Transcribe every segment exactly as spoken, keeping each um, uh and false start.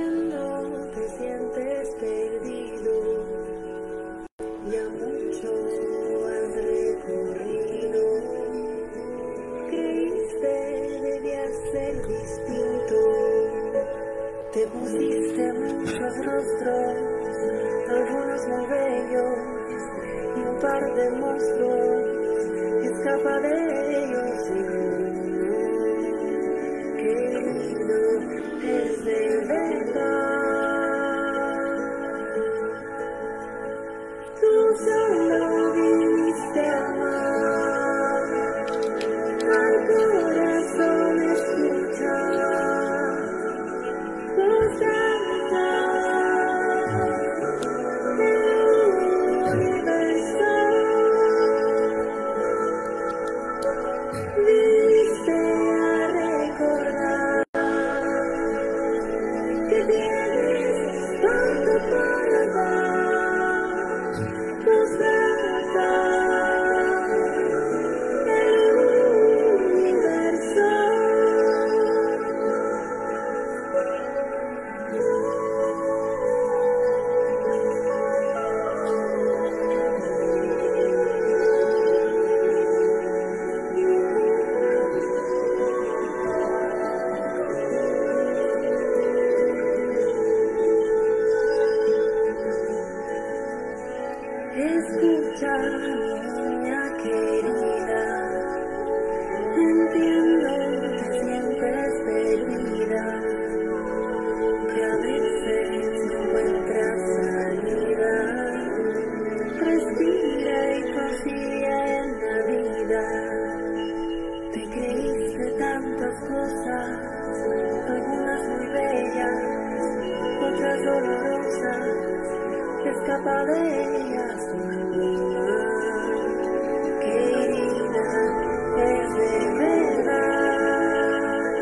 Entiendo, te sientes perdido, ya mucho has recorrido. Creíste debía ser distinto, te pusiste muchos rostros, algunos muy bellos y un par de monstruos. Escapa de ellos, querido, es de verdad. Tú solo viniste a amar, al corazón escucha, voz alta del universo. Viniste a recordar que tienes tanto para dar, voz alta del universo. Escucha, niña querida, entiendo que sientes perdida, que a veces no encuentras salida. Respira y confía en la vida. Te creíste tantas cosas, algunas muy bellas, otras dolorosas. Escapa de ellas, querida, es de verdad.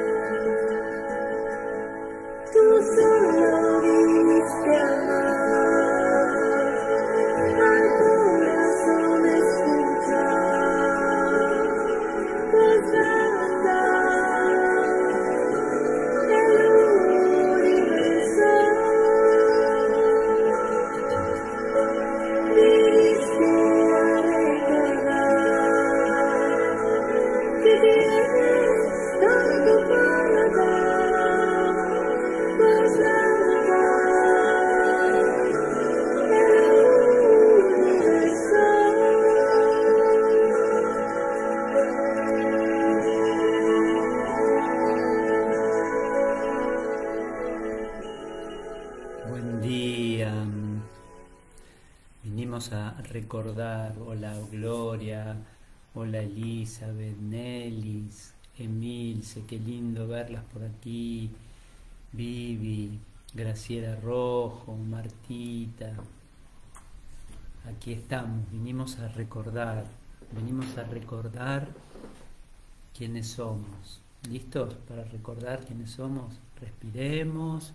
Tú solo viniste a amar, al corazón escucha, voz alta del universo. Viniste a recordar que tienes tanto para dar, voz alta del universo. Buen día. Vinimos a recordar. Hola Gloria, hola Elizabeth, Nelis, Emilce, qué lindo verlas por aquí. Vivi, Graciela Rojo, Martita. Aquí estamos, vinimos a recordar, venimos a recordar quiénes somos. ¿Listos para recordar quiénes somos? Respiremos.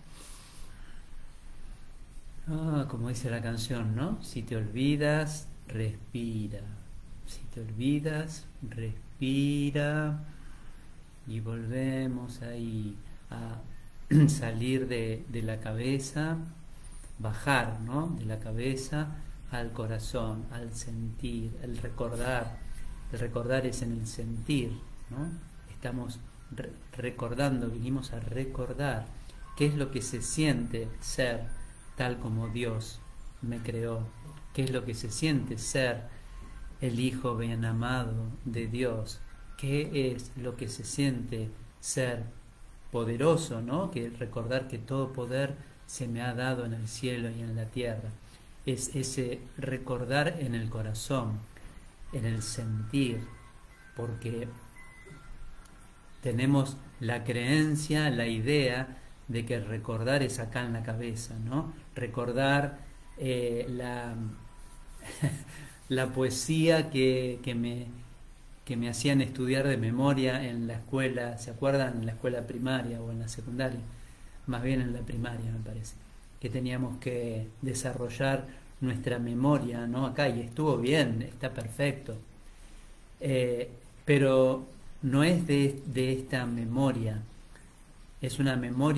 Ah, como dice la canción, ¿no? Si te olvidas, respira. Si te olvidas, respira. Y volvemos ahí a salir de, de la cabeza, bajar, ¿no? De la cabeza al corazón, al sentir, el recordar. El recordar es en el sentir, ¿no? Estamos re recordando, vinimos a recordar qué es lo que se siente ser tal como Dios me creó, qué es lo que se siente ser el Hijo bien amado de Dios, qué es lo que se siente ser poderoso, ¿no? Que recordar que todo poder se me ha dado en el cielo y en la tierra. Es ese recordar en el corazón, en el sentir, porque tenemos la creencia, la idea de que recordar es acá en la cabeza, ¿no? Recordar eh, la, la poesía que, que, me, que me hacían estudiar de memoria en la escuela, ¿se acuerdan? En la escuela primaria o en la secundaria, más bien en la primaria me parece, que teníamos que desarrollar nuestra memoria, ¿no? Acá, y estuvo bien, está perfecto, eh, pero no es de, de esta memoria. Es una memoria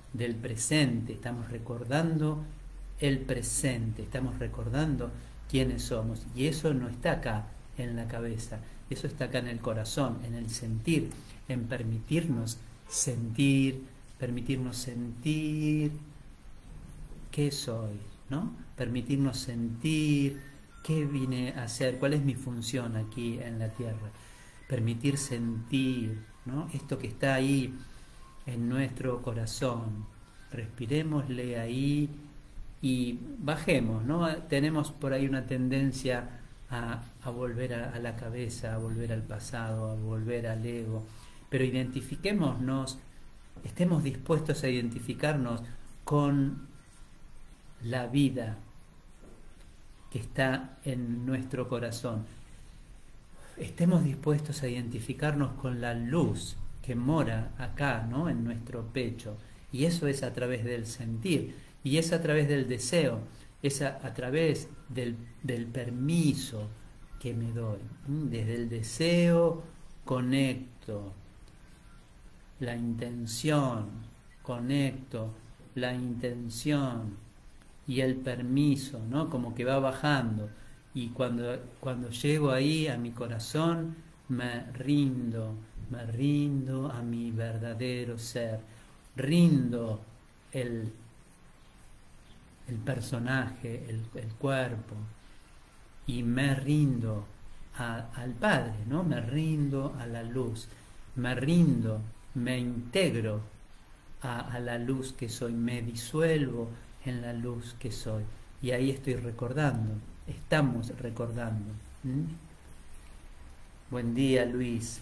del presente, estamos recordando el presente, estamos recordando quiénes somos, y eso no está acá en la cabeza, eso está acá en el corazón, en el sentir, en permitirnos sentir, permitirnos sentir qué soy, ¿no? Permitirnos sentir qué vine a hacer, cuál es mi función aquí en la tierra, permitir sentir, ¿no? Esto que está ahí en nuestro corazón, respirémosle ahí y bajemos, ¿no? Tenemos por ahí una tendencia a, a volver a, a la cabeza, a volver al pasado, a volver al ego, pero identifiquémonos, estemos dispuestos a identificarnos con la vida que está en nuestro corazón. Estemos dispuestos a identificarnos con la luz que mora acá, ¿no? En nuestro pecho. Y eso es a través del sentir, y es a través del deseo, es a, a través del, del permiso que me doy. Desde el deseo conecto la intención, conecto la intención y el permiso, ¿no? Como que va bajando. Y cuando, cuando llego ahí a mi corazón, me rindo, me rindo a mi verdadero ser, rindo el, el personaje, el, el cuerpo, y me rindo a, al Padre, ¿no? Me rindo a la luz, me rindo, me integro a, a la luz que soy, me disuelvo en la luz que soy, y ahí estoy recordando, estamos recordando. ¿Mm? Buen día, Luis.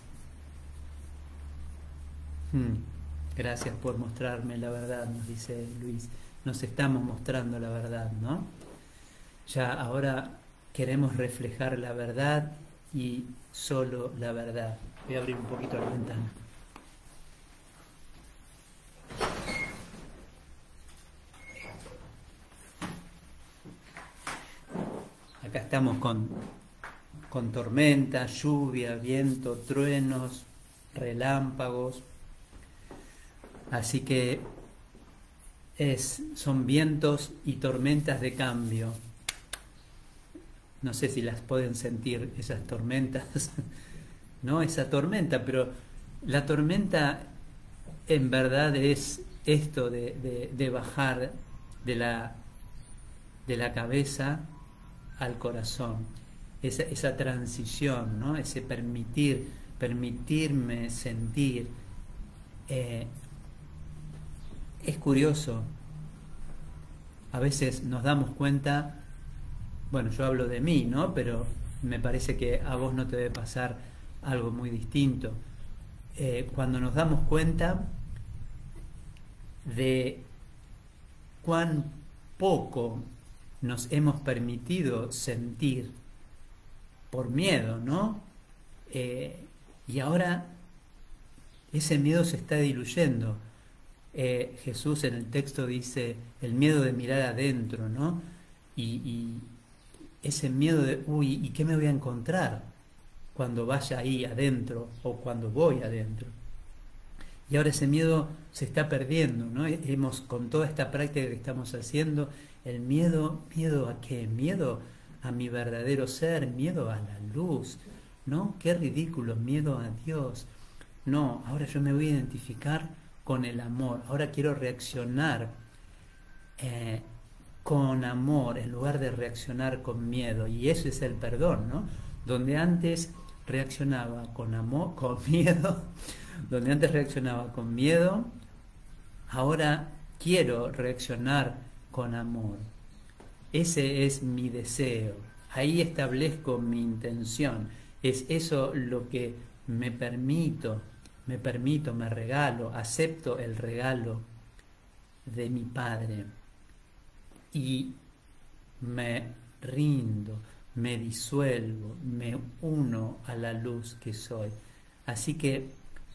Hmm. Gracias por mostrarme la verdad, nos dice Luis. Nos estamos mostrando la verdad, ¿no? Ya ahora queremos reflejar la verdad y solo la verdad. Voy a abrir un poquito la ventana. Acá estamos con, con tormenta, lluvia, viento, truenos, relámpagos. Así que es, son vientos y tormentas de cambio. No sé si las pueden sentir esas tormentas, ¿no? Esa tormenta, pero la tormenta en verdad es esto de, de, de bajar de la, de la cabeza al corazón, esa, esa transición, ¿no? Ese permitir, permitirme sentir. Eh, es curioso, a veces nos damos cuenta, bueno, yo hablo de mí, ¿no? Pero me parece que a vos no te debe pasar algo muy distinto. Eh, cuando nos damos cuenta de cuán poco nos hemos permitido sentir por miedo, ¿no? Eh, y ahora ese miedo se está diluyendo. Eh, Jesús en el texto dice el miedo de mirar adentro, ¿no? Y, y ese miedo de, uy, ¿y qué me voy a encontrar cuando vaya ahí adentro o cuando voy adentro? Y ahora ese miedo se está perdiendo, ¿no? Hemos, con toda esta práctica que estamos haciendo, el miedo, ¿miedo a qué? Miedo a mi verdadero ser, miedo a la luz, ¿no? Qué ridículo, miedo a Dios. No, ahora yo me voy a identificar con el amor, ahora quiero reaccionar eh, con amor en lugar de reaccionar con miedo, y eso es el perdón, ¿no? Donde antes reaccionaba con amor, con miedo, donde antes reaccionaba con miedo, ahora quiero reaccionar con amor. Ese es mi deseo, ahí establezco mi intención, es eso lo que me permito, me permito, me regalo, acepto el regalo de mi Padre y me rindo, me disuelvo, me uno a la luz que soy. Así que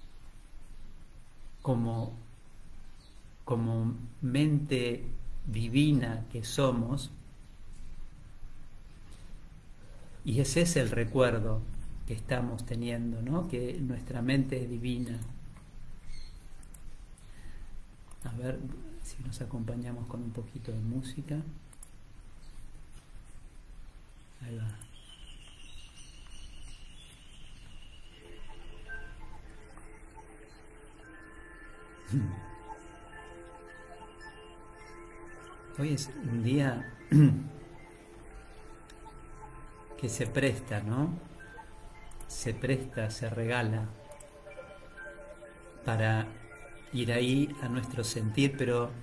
como, como mente divina que somos, y ese es el recuerdo que estamos teniendo, ¿no? Que nuestra mente es divina. A ver si nos acompañamos con un poquito de música. Ahí va. Hoy es un día que se presta, ¿no? Se presta, se regala para ir ahí a nuestro sentir, pero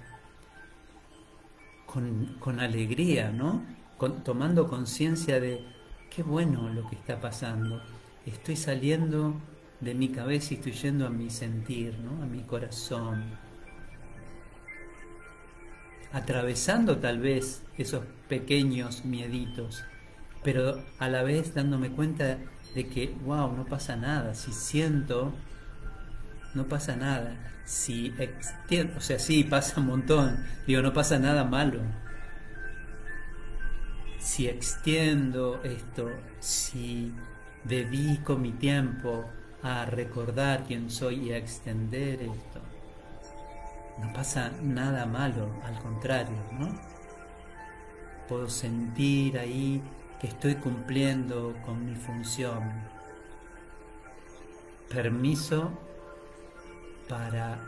con, con alegría, ¿no? Con, tomando conciencia de qué bueno lo que está pasando. Estoy saliendo de mi cabeza y estoy yendo a mi sentir, ¿no? A mi corazón. Atravesando tal vez esos pequeños mieditos, pero a la vez dándome cuenta de que, wow, no pasa nada. Si siento, no pasa nada. Si extiendo, o sea, sí, pasa un montón. Digo, no pasa nada malo. Si extiendo esto, si dedico mi tiempo a recordar quién soy y a extender esto, no pasa nada malo, al contrario, ¿no? Puedo sentir ahí que estoy cumpliendo con mi función. Permiso para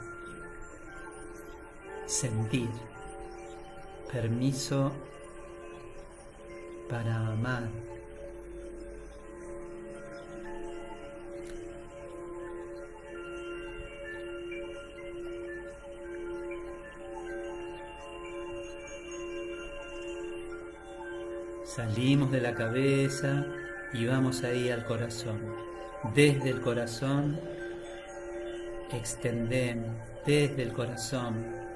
sentir. Permiso para amar. Salimos de la cabeza y vamos ahí al corazón. Desde el corazón extendemos, desde el corazón.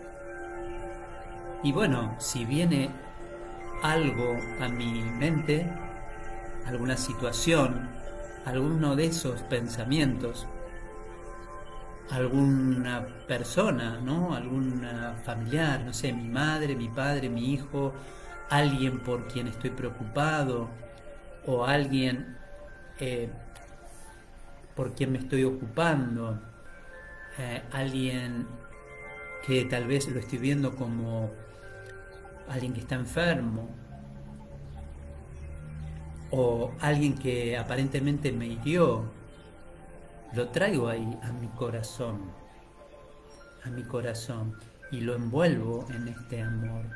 Y bueno, si viene algo a mi mente, alguna situación, alguno de esos pensamientos, alguna persona, ¿no? Alguna familiar, no sé, mi madre, mi padre, mi hijo, alguien por quien estoy preocupado o alguien eh, por quien me estoy ocupando, eh, alguien que tal vez lo estoy viendo como alguien que está enfermo o alguien que aparentemente me hirió, lo traigo ahí a mi corazón, a mi corazón y lo envuelvo en este amor.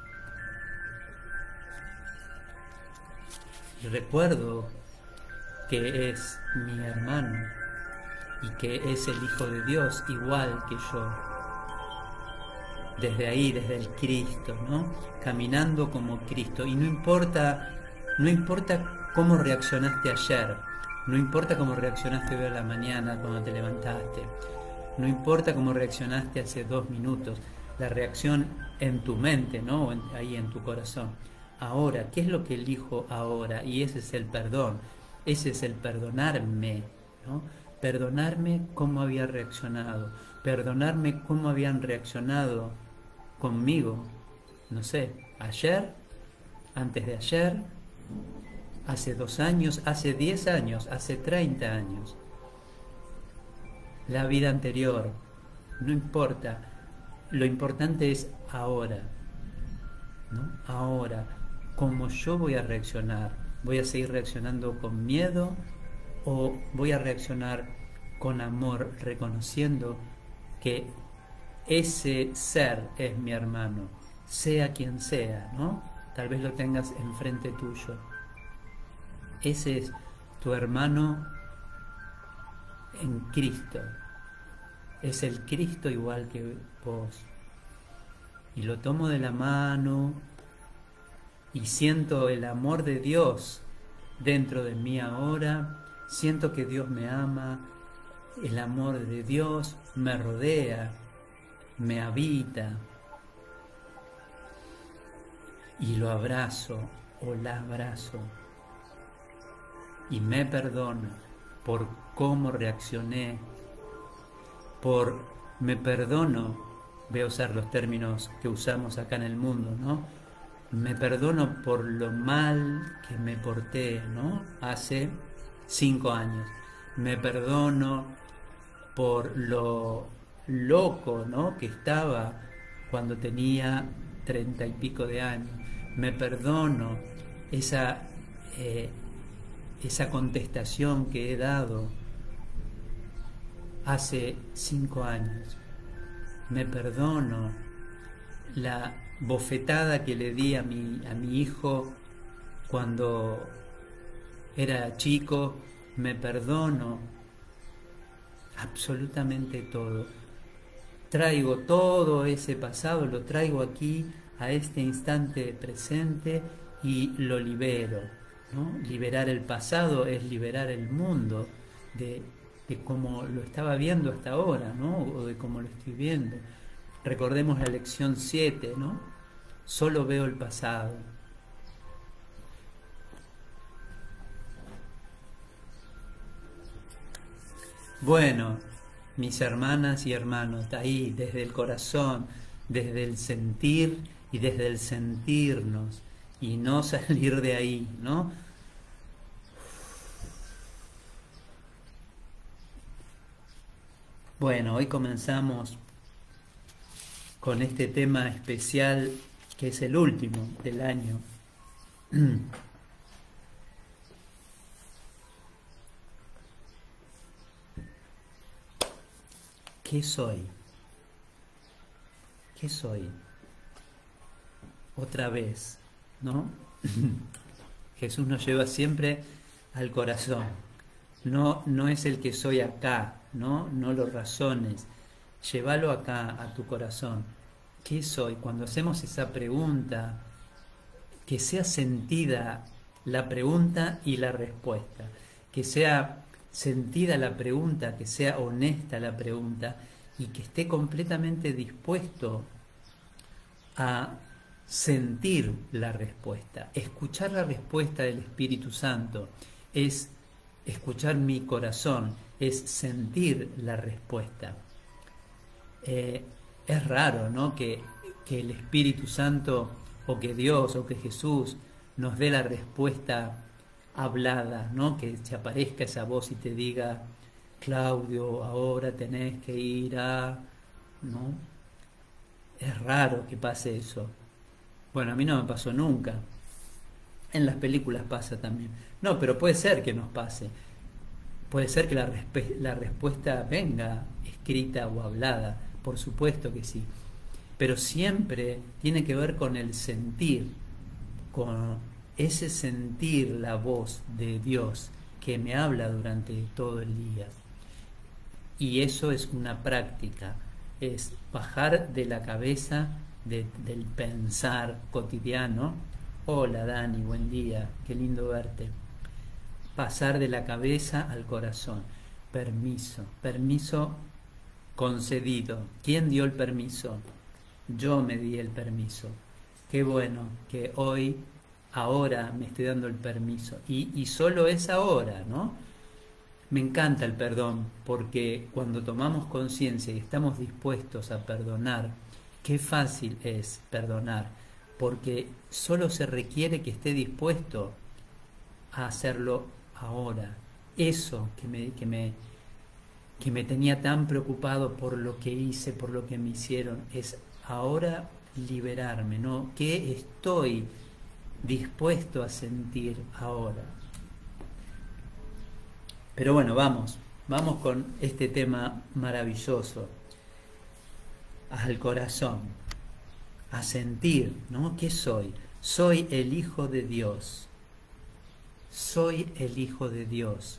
Y recuerdo que es mi hermano y que es el Hijo de Dios igual que yo. Desde ahí, desde el Cristo, ¿no? Caminando como Cristo. Y no importa, no importa cómo reaccionaste ayer, no importa cómo reaccionaste hoy a la mañana cuando te levantaste, no importa cómo reaccionaste hace dos minutos, la reacción en tu mente, ¿no? Ahí en tu corazón. Ahora, ¿qué es lo que elijo ahora? Y ese es el perdón, ese es el perdonarme, ¿no? Perdonarme cómo había reaccionado, perdonarme cómo habían reaccionado conmigo, no sé, ayer, antes de ayer, hace dos años, hace diez años, hace treinta años, la vida anterior, no importa, lo importante es ahora, ¿no? Ahora, ¿cómo yo voy a reaccionar? ¿Voy a seguir reaccionando con miedo o voy a reaccionar con amor, reconociendo que ese ser es mi hermano, sea quien sea, ¿no? Tal vez lo tengas enfrente tuyo. Ese es tu hermano en Cristo. Es el Cristo igual que vos. Y lo tomo de la mano y siento el amor de Dios dentro de mí ahora. Siento que Dios me ama, el amor de Dios me rodea, me habita. Y lo abrazo o la abrazo. Y me perdono por cómo reaccioné, por me perdono, voy a usar los términos que usamos acá en el mundo, ¿no? Me perdono por lo mal que me porté, ¿no? Hace cinco años. Me perdono por lo loco, ¿no?, que estaba cuando tenía treinta y pico de años. Me perdono esa, eh, esa contestación que he dado hace cinco años. Me perdono la bofetada que le di a mi, a mi hijo cuando era chico. Me perdono absolutamente todo. Traigo todo ese pasado, lo traigo aquí a este instante presente y lo libero, ¿no? Liberar el pasado es liberar el mundo de, de cómo lo estaba viendo hasta ahora, ¿no?, o de cómo lo estoy viendo. Recordemos la lección siete, ¿no? Solo veo el pasado. Bueno, mis hermanas y hermanos, ahí desde el corazón, desde el sentir y desde el sentirnos, y no salir de ahí, ¿no? Bueno, hoy comenzamos con este tema especial que es el último del año. ¿Qué soy? ¿Qué soy? Otra vez, ¿no? Jesús nos lleva siempre al corazón. No, no es el que soy acá, ¿no? No lo razones. Llévalo acá, a tu corazón. ¿Qué soy? Cuando hacemos esa pregunta, que sea sentida la pregunta y la respuesta. Que sea sentida la pregunta, que sea honesta la pregunta y que esté completamente dispuesto a sentir la respuesta. Escuchar la respuesta del Espíritu Santo es escuchar mi corazón, es sentir la respuesta. Eh, es raro, ¿no?, que, que el Espíritu Santo o que Dios o que Jesús nos dé la respuesta hablada, ¿no?, que se aparezca esa voz y te diga: Claudio, ahora tenés que ir a... ¿no? Es raro que pase eso. Bueno, a mí no me pasó nunca. En las películas pasa también. No, pero puede ser que nos pase. Puede ser que la, resp- la respuesta venga escrita o hablada. Por supuesto que sí. Pero siempre tiene que ver con el sentir, con ese sentir la voz de Dios que me habla durante todo el día. Y eso es una práctica, es bajar de la cabeza de, del pensar cotidiano. Hola Dani, buen día, qué lindo verte. Pasar de la cabeza al corazón. Permiso, permiso concedido. ¿Quién dio el permiso? Yo me di el permiso. Qué bueno que hoy, ahora me estoy dando el permiso. Y, y solo es ahora, ¿no? Me encanta el perdón, porque cuando tomamos conciencia y estamos dispuestos a perdonar, qué fácil es perdonar, porque solo se requiere que esté dispuesto a hacerlo ahora. Eso que me, que me, que me tenía tan preocupado por lo que hice, por lo que me hicieron, es ahora liberarme, ¿no? ¿Qué estoy dispuesto a sentir ahora? Pero bueno, vamos, vamos con este tema maravilloso, al corazón, a sentir, ¿no? ¿Qué soy? Soy el Hijo de Dios, soy el Hijo de Dios,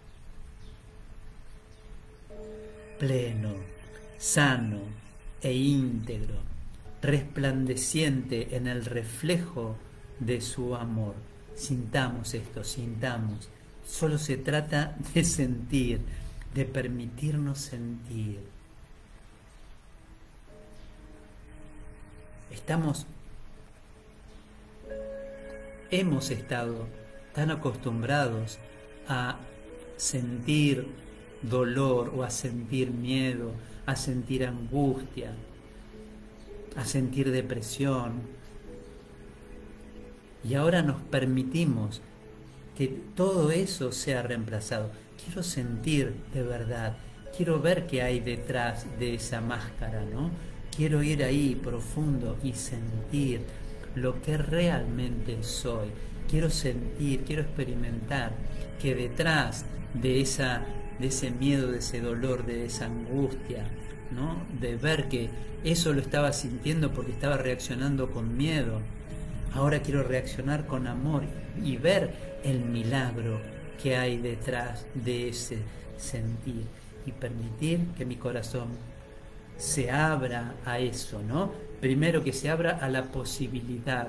pleno, sano e íntegro, resplandeciente en el reflejo de su amor. Sintamos esto, sintamos. Solo se trata de sentir, de permitirnos sentir. Estamos, hemos estado tan acostumbrados a sentir dolor o a sentir miedo, a sentir angustia, a sentir depresión. Y ahora nos permitimos que todo eso sea reemplazado. Quiero sentir de verdad, quiero ver qué hay detrás de esa máscara, ¿no? Quiero ir ahí profundo y sentir lo que realmente soy. Quiero sentir, quiero experimentar que detrás de, esa, de ese miedo, de ese dolor, de esa angustia, ¿no? De ver que eso lo estaba sintiendo porque estaba reaccionando con miedo. Ahora quiero reaccionar con amor y ver el milagro que hay detrás de ese sentir y permitir que mi corazón se abra a eso, ¿no? Primero que se abra a la posibilidad,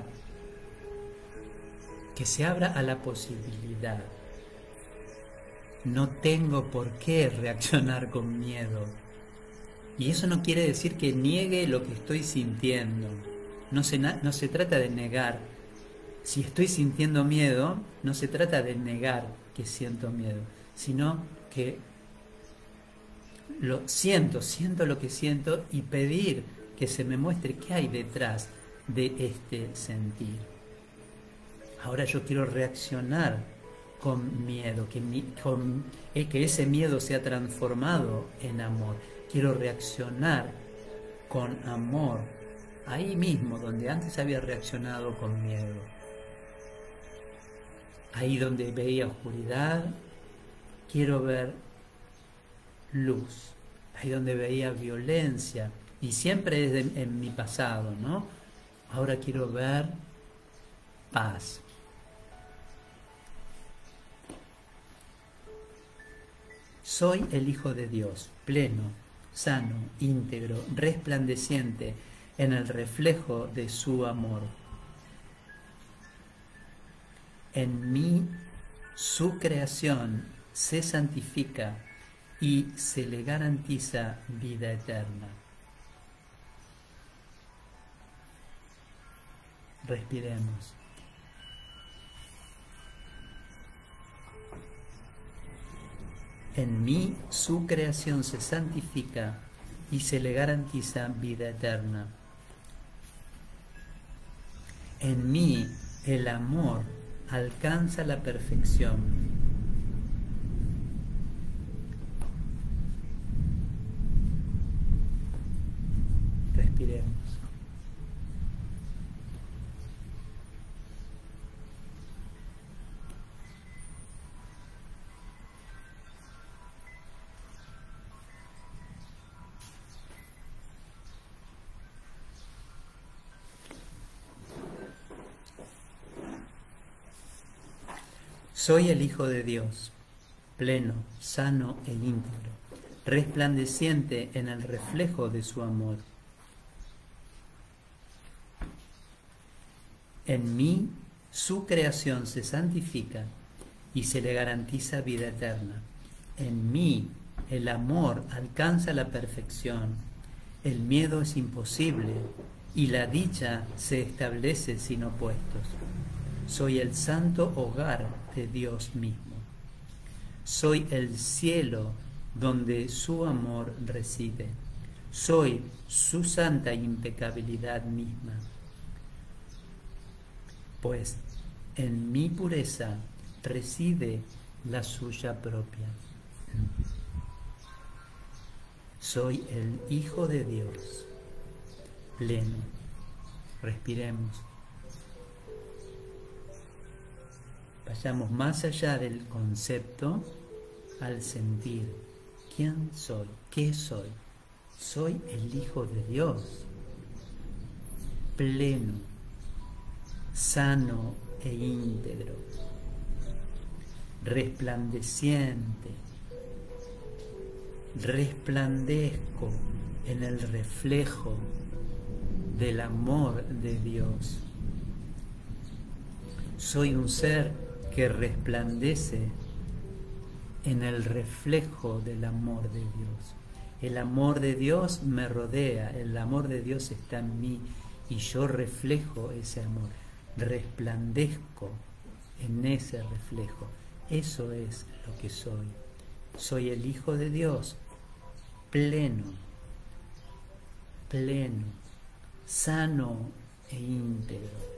que se abra a la posibilidad. No tengo por qué reaccionar con miedo. Y eso no quiere decir que niegue lo que estoy sintiendo. No se, no se trata de negar. Si estoy sintiendo miedo, no se trata de negar que siento miedo, sino que lo siento, siento lo que siento y pedir que se me muestre qué hay detrás de este sentir. Ahora yo quiero reaccionar con miedo, que, mi, con, eh, que ese miedo sea transformado en amor. Quiero reaccionar con amor, ahí mismo donde antes había reaccionado con miedo. Ahí donde veía oscuridad, quiero ver luz. Ahí donde veía violencia, y siempre es de, en mi pasado, ¿no? Ahora quiero ver paz. Soy el Hijo de Dios, pleno, sano, íntegro, resplandeciente en el reflejo de su amor. En mí, su creación se santifica y se le garantiza vida eterna. Respiremos. En mí su creación se santifica y se le garantiza vida eterna. En mí el amor alcanza la perfección. Respiremos. Soy el Hijo de Dios, pleno, sano e íntegro, resplandeciente en el reflejo de su amor. En mí, su creación se santifica y se le garantiza vida eterna. En mí, el amor alcanza la perfección, el miedo es imposible y la dicha se establece sin opuestos. Soy el santo hogar de Dios mismo. Soy el cielo donde su amor reside. Soy su santa impecabilidad misma. Pues en mi pureza reside la suya propia. Soy el Hijo de Dios, pleno. Respiremos. Vayamos más allá del concepto al sentir. ¿Quién soy? ¿Qué soy? Soy el Hijo de Dios, pleno, sano e íntegro, resplandeciente. Resplandezco en el reflejo del amor de Dios. Soy un ser que resplandece en el reflejo del amor de Dios. El amor de Dios me rodea, el amor de Dios está en mí y yo reflejo ese amor, resplandezco en ese reflejo. Eso es lo que soy. Soy el Hijo de Dios, pleno, pleno, sano e íntegro.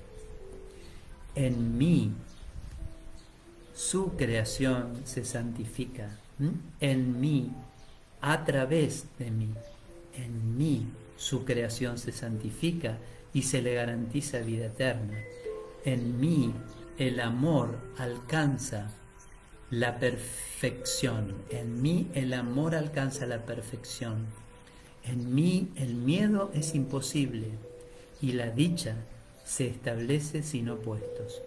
En mí, su creación se santifica. ¿Mm? En mí, a través de mí. En mí su creación se santifica y se le garantiza vida eterna. En mí el amor alcanza la perfección. En mí el amor alcanza la perfección. En mí el miedo es imposible y la dicha se establece sin opuestos.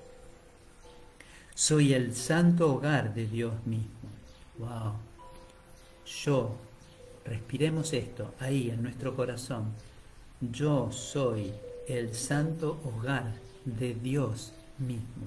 Soy el santo hogar de Dios mismo. Wow. Yo, respiremos esto ahí en nuestro corazón. Yo soy el santo hogar de Dios mismo.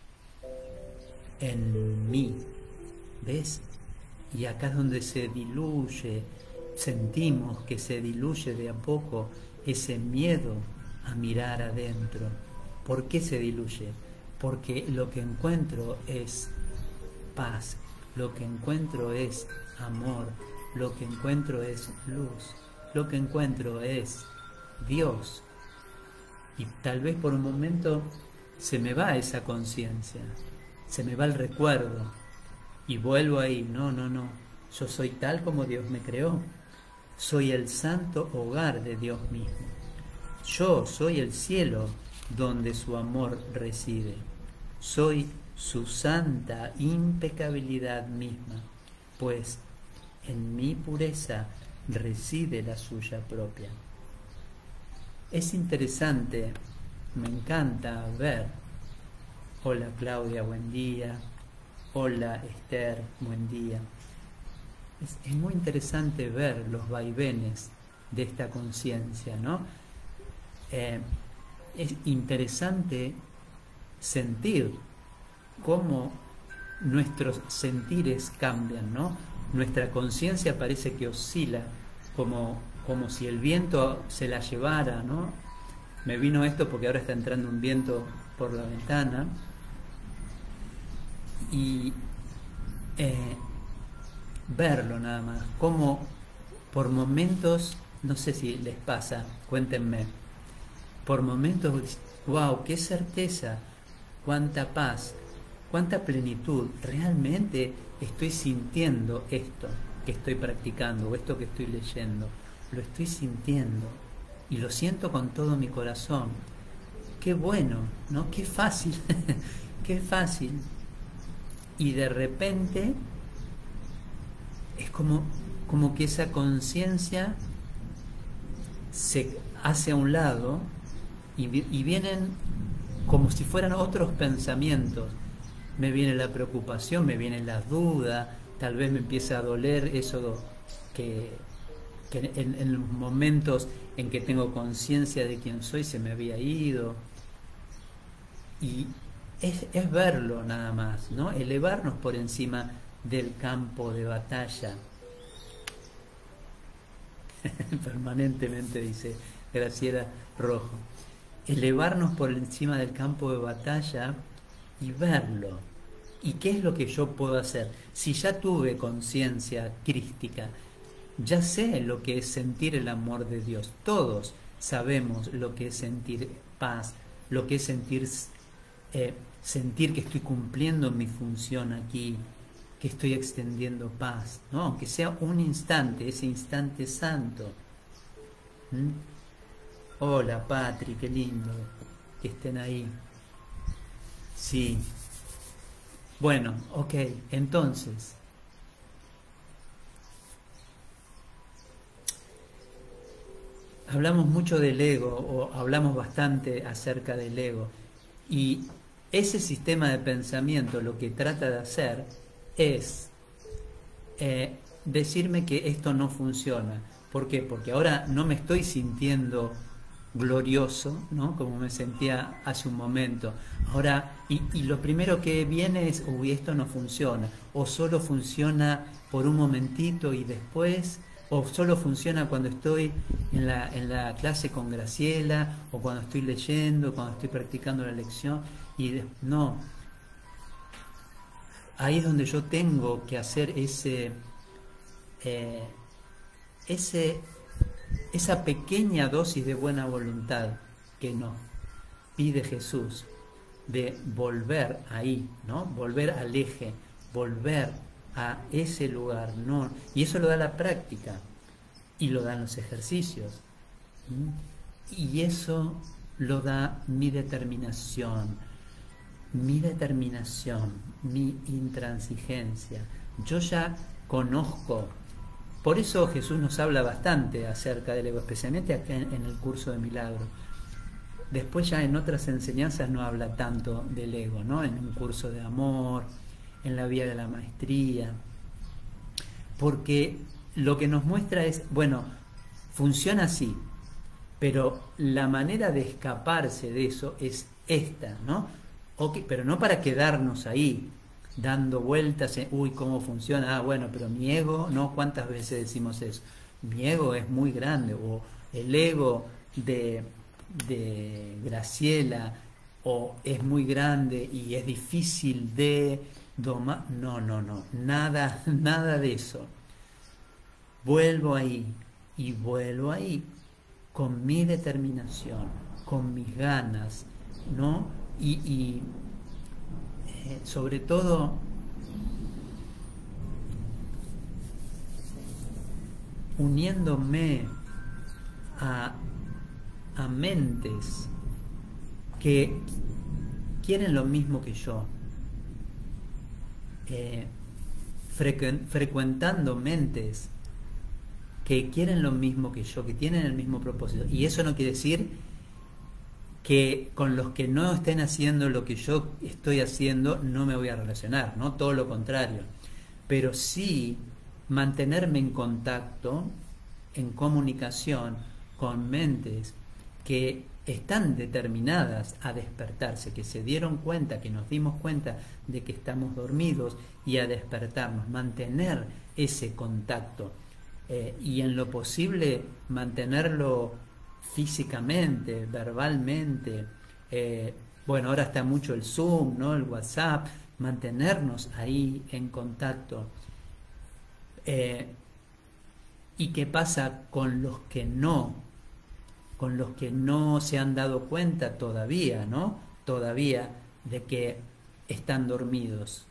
En mí. ¿Ves? Y acá es donde se diluye, sentimos que se diluye de a poco ese miedo a mirar adentro. ¿Por qué se diluye? Porque lo que encuentro es paz, lo que encuentro es amor, lo que encuentro es luz, lo que encuentro es Dios. Y tal vez por un momento se me va esa conciencia, se me va el recuerdo y vuelvo ahí. No, no, no, yo soy tal como Dios me creó, soy el santo hogar de Dios mismo. Yo soy el cielo donde su amor reside. Soy su santa impecabilidad misma, pues en mi pureza reside la suya propia. Es interesante, me encanta ver. Hola Claudia, buen día. Hola Esther, buen día. Es, es muy interesante ver los vaivenes de esta conciencia, ¿no? Eh, es interesante sentir cómo nuestros sentires cambian, ¿no? Nuestra conciencia parece que oscila, como, como si el viento se la llevara, ¿no? Me vino esto porque ahora está entrando un viento por la ventana y eh, verlo nada más, como por momentos, no sé si les pasa, cuéntenme, por momentos, wow, qué certeza, cuánta paz, cuánta plenitud, realmente estoy sintiendo esto que estoy practicando o esto que estoy leyendo, lo estoy sintiendo y lo siento con todo mi corazón. Qué bueno, ¿no? Qué fácil, qué fácil. Y de repente es como, como que esa conciencia se hace a un lado y, y vienen como si fueran otros pensamientos. Me viene la preocupación, me viene la duda, tal vez me empieza a doler eso que, que en, en los momentos en que tengo conciencia de quién soy se me había ido. Y es, es verlo nada más, ¿no? Elevarnos por encima del campo de batalla. Permanentemente, dice Graciela Rojo. Elevarnos por encima del campo de batalla y verlo. ¿Y qué es lo que yo puedo hacer? Si ya tuve conciencia crística, ya sé lo que es sentir el amor de Dios. Todos sabemos lo que es sentir paz, lo que es sentir, eh, sentir que estoy cumpliendo mi función aquí, que estoy extendiendo paz, ¿no? Aunque sea un instante, ese instante santo. ¿Mm? Hola Patri, qué lindo que estén ahí. Sí. Bueno, ok, entonces hablamos mucho del ego, o hablamos bastante acerca del ego, y ese sistema de pensamiento lo que trata de hacer es eh, decirme que esto no funciona. ¿Por qué? Porque ahora no me estoy sintiendo glorioso, ¿no? Como me sentía hace un momento. Ahora, y, y lo primero que viene es, uy, esto no funciona, o solo funciona por un momentito y después, o solo funciona cuando estoy en la, en la clase con Graciela, o cuando estoy leyendo, cuando estoy practicando la lección, y de, no. Ahí es donde yo tengo que hacer ese, eh, ese esa pequeña dosis de buena voluntad que nos pide Jesús, de volver ahí, ¿no? Volver al eje, volver a ese lugar, no. Y eso lo da la práctica y lo dan los ejercicios. ¿Mm? Y eso lo da mi determinación, mi determinación, mi intransigencia. Yo ya conozco. Por eso Jesús nos habla bastante acerca del ego, especialmente acá en, en el curso de Milagro. Después ya en otras enseñanzas no habla tanto del ego, ¿no? En un curso de amor, en la vía de la maestría. Porque lo que nos muestra es, bueno, funciona así, pero la manera de escaparse de eso es esta, ¿no? Okay, pero no para quedarnos ahí, dando vueltas en, uy, ¿cómo funciona? Ah, bueno, pero mi ego, ¿no? ¿Cuántas veces decimos eso? Mi ego es muy grande, o el ego de, de Graciela, o es muy grande y es difícil de domar. No, no, no, nada, nada de eso. Vuelvo ahí, y vuelvo ahí, con mi determinación, con mis ganas, ¿no? Y, y eh, sobre todo uniéndome a, a mentes que quieren lo mismo que yo, eh, frecu- frecuentando mentes que quieren lo mismo que yo, que tienen el mismo propósito. Y eso no quiere decir que con los que no estén haciendo lo que yo estoy haciendo no me voy a relacionar, ¿no? Todo lo contrario. Pero sí mantenerme en contacto, en comunicación con mentes que están determinadas a despertarse, que se dieron cuenta, que nos dimos cuenta de que estamos dormidos y a despertarnos, mantener ese contacto. Eh, y en lo posible mantenerlo físicamente, verbalmente. Eh, bueno, ahora está mucho el Zoom, ¿no? El WhatsApp, mantenernos ahí en contacto. Eh, ¿Y qué pasa con los que no? Con los que no se han dado cuenta todavía, ¿no? Todavía de que están dormidos.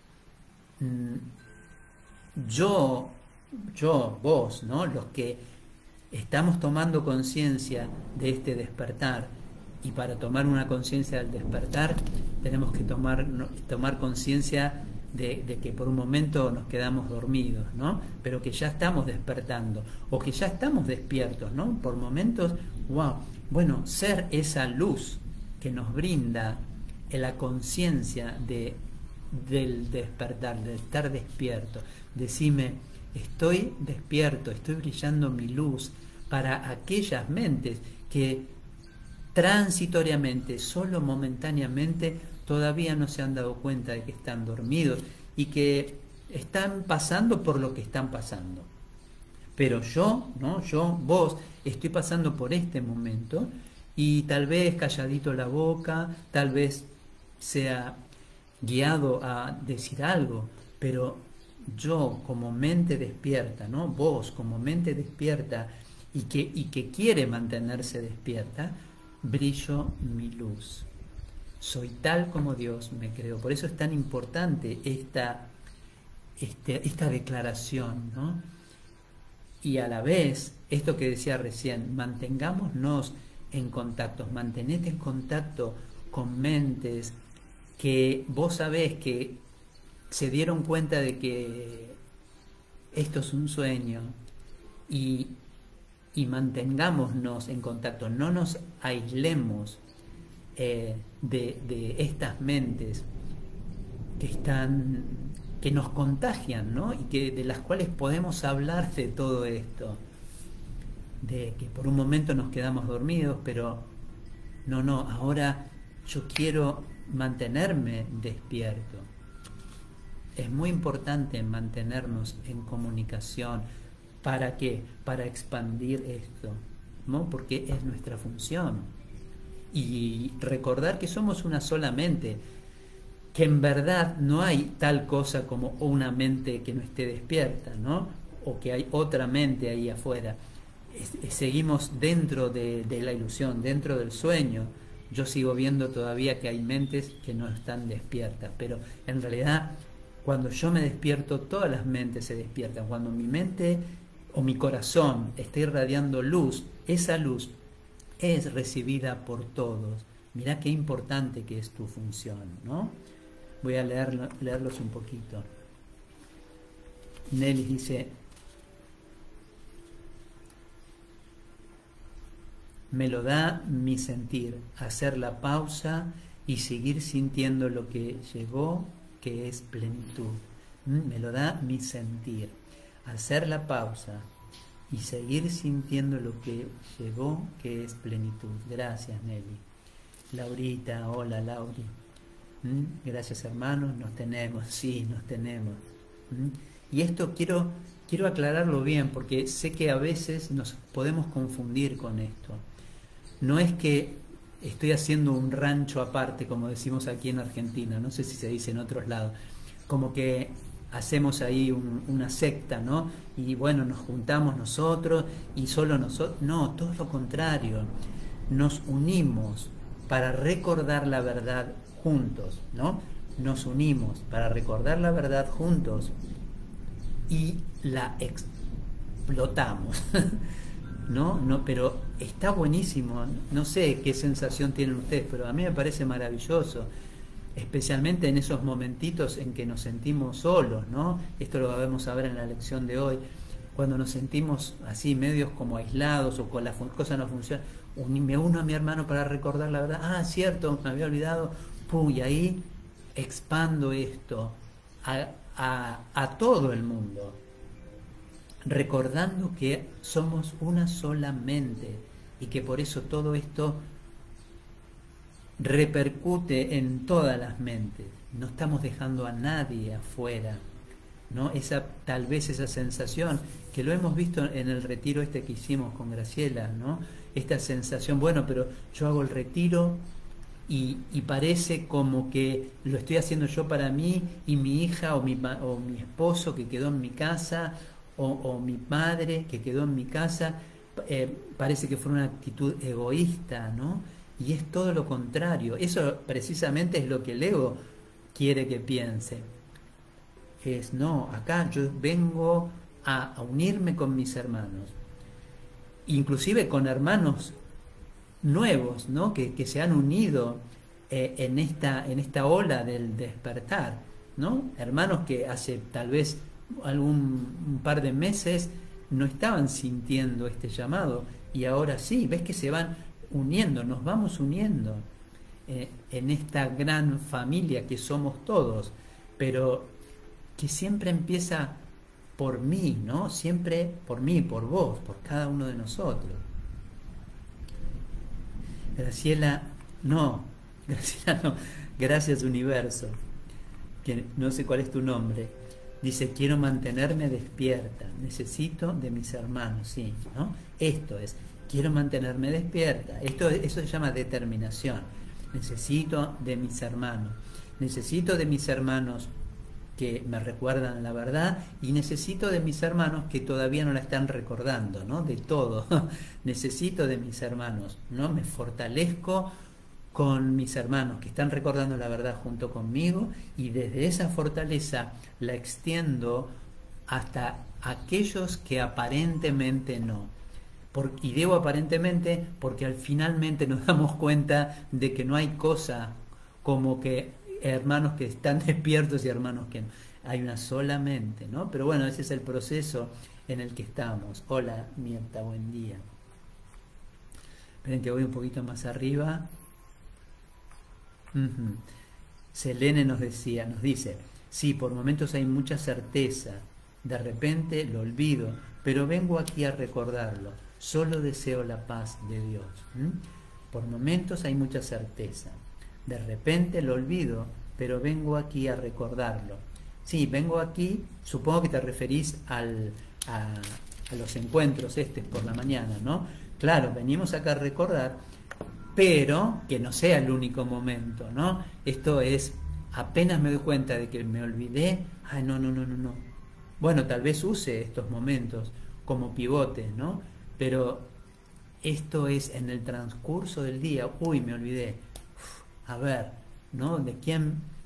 Mm, yo yo, vos, ¿no? Los que estamos tomando conciencia de este despertar, y para tomar una conciencia del despertar tenemos que tomar, tomar conciencia de, de que por un momento nos quedamos dormidos, ¿no? Pero que ya estamos despertando, o que ya estamos despiertos, ¿no? Por momentos, wow, bueno, ser esa luz que nos brinda la conciencia de, del despertar, de estar despierto. Decime, estoy despierto, estoy brillando mi luz para aquellas mentes que transitoriamente, solo momentáneamente, todavía no se han dado cuenta de que están dormidos y que están pasando por lo que están pasando. Pero yo, ¿no? Yo, vos, estoy pasando por este momento y tal vez calladito la boca, tal vez sea guiado a decir algo, pero yo como mente despierta, ¿no? Vos como mente despierta y que, y que quiere mantenerse despierta, brillo mi luz. Soy tal como Dios me creó. Por eso es tan importante esta, este, esta declaración, ¿no? Y a la vez, esto que decía recién, mantengámonos en contacto, mantenete en contacto con mentes que vos sabés que se dieron cuenta de que esto es un sueño, y, y mantengámonos en contacto, no nos aislemos eh, de, de estas mentes que están, que nos contagian, ¿no? Y que, de las cuales podemos hablar de todo esto, de que por un momento nos quedamos dormidos, pero no, no, ahora yo quiero mantenerme despierto. Es muy importante mantenernos en comunicación. ¿Para qué? Para expandir esto, ¿no? Porque es nuestra función. Y recordar que somos una sola mente, que en verdad no hay tal cosa como una mente que no esté despierta, ¿no? O que hay otra mente ahí afuera. Es, seguimos dentro de, de la ilusión, dentro del sueño. Yo sigo viendo todavía que hay mentes que no están despiertas, pero en realidad Cuando yo me despierto, todas las mentes se despiertan. Cuando mi mente o mi corazón está irradiando luz, esa luz es recibida por todos. Mirá qué importante que es tu función, ¿no? Voy a leerlo, leerlos un poquito. Nelly dice: me lo da mi sentir, hacer la pausa y seguir sintiendo lo que llegó, que es plenitud. ¿Mm? Me lo da mi sentir, hacer la pausa y seguir sintiendo lo que llegó, que es plenitud. Gracias, Nelly. Laurita, hola, Lauri. ¿Mm? Gracias, hermanos, nos tenemos, sí, nos tenemos. ¿Mm? Y esto quiero, quiero aclararlo bien, porque sé que a veces nos podemos confundir con esto. No es que estoy haciendo un rancho aparte, como decimos aquí en Argentina, no sé si se dice en otros lados, como que hacemos ahí un, una secta, ¿no? Y bueno, nos juntamos nosotros y solo nosotros. No, todo lo contrario. Nos unimos para recordar la verdad juntos, ¿no? Nos unimos para recordar la verdad juntos y la explotamos. ¿No? No, pero está buenísimo. No sé qué sensación tienen ustedes, pero a mí me parece maravilloso, especialmente en esos momentitos en que nos sentimos solos, ¿no? Esto lo vamos a ver en la lección de hoy, cuando nos sentimos así, medios como aislados o con las cosas no funcionan. Me uno a mi hermano para recordar la verdad. Ah, cierto, me había olvidado. Pum, y ahí expando esto a, a, a todo el mundo, recordando que somos una sola mente y que por eso todo esto repercute en todas las mentes. No estamos dejando a nadie afuera, ¿no? Esa, tal vez esa sensación que lo hemos visto en el retiro este que hicimos con Graciela, ¿no? Esta sensación, bueno, pero yo hago el retiro y, y parece como que lo estoy haciendo yo para mí y mi hija o mi, o mi esposo que quedó en mi casa, O, o mi madre que quedó en mi casa, eh, parece que fue una actitud egoísta, ¿no? Y es todo lo contrario. Eso precisamente es lo que el ego quiere que piense. Es, no, acá yo vengo a, a unirme con mis hermanos, inclusive con hermanos nuevos, ¿no? Que, que se han unido eh, en, esta, en esta ola del despertar, ¿no? Hermanos que hace tal vez algún un par de meses no estaban sintiendo este llamado y ahora sí, ves que se van uniendo, nos vamos uniendo eh, en esta gran familia que somos todos, pero que siempre empieza por mí, ¿no? Siempre por mí, por vos, por cada uno de nosotros. Graciela, no, Graciela no, gracias universo, que no sé cuál es tu nombre. Dice, quiero mantenerme despierta, necesito de mis hermanos, sí, ¿no? Esto es, quiero mantenerme despierta, esto, eso se llama determinación. Necesito de mis hermanos, necesito de mis hermanos que me recuerdan la verdad y necesito de mis hermanos que todavía no la están recordando, ¿no? De todo, necesito de mis hermanos, ¿no? Me fortalezco con mis hermanos que están recordando la verdad junto conmigo y desde esa fortaleza la extiendo hasta aquellos que aparentemente no. Por, y digo aparentemente porque al finalmente nos damos cuenta de que no hay cosa como que hermanos que están despiertos y hermanos que no. Hay una sola mente, ¿no? Pero bueno, ese es el proceso en el que estamos. Hola, Mirta, buen día. Esperen que voy un poquito más arriba. Uh-huh. Selene nos decía, nos dice, sí, por momentos hay mucha certeza, de repente lo olvido, pero vengo aquí a recordarlo, solo deseo la paz de Dios. ¿Mm? Por momentos hay mucha certeza, de repente lo olvido, pero vengo aquí a recordarlo. Sí, vengo aquí, supongo que te referís al, a, a los encuentros estos por la mañana, ¿no? Claro, venimos acá a recordar, pero que no sea el único momento, ¿no? Esto es, apenas me doy cuenta de que me olvidé, ay, no, no, no, no, no. Bueno, tal vez use estos momentos como pivotes, ¿no? Pero esto es en el transcurso del día, uy, me olvidé. Uf, a ver, ¿no? ¿De quién,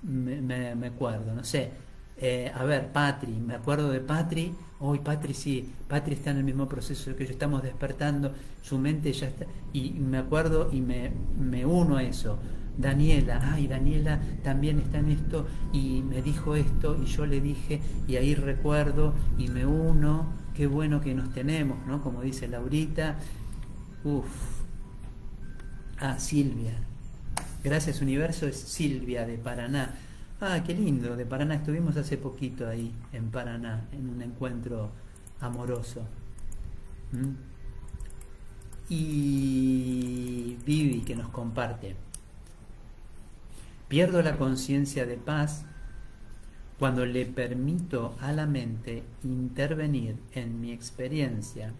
me, me, me acuerdo, no sé, eh, a ver, Patri, me acuerdo de Patri, hoy Patri sí, Patri está en el mismo proceso que yo, estamos despertando, su mente ya está, y me acuerdo y me, me uno a eso. Daniela, ay, Daniela también está en esto y me dijo esto y yo le dije y ahí recuerdo y me uno, qué bueno que nos tenemos, ¿no? Como dice Laurita, uff, ah, Silvia, gracias universo, es Silvia de Paraná, ah, qué lindo, de Paraná, estuvimos hace poquito ahí en Paraná, en un encuentro amoroso. ¿Mm? Y Vivi que nos comparte. Pierdo la conciencia de paz cuando le permito a la mente intervenir en mi experiencia.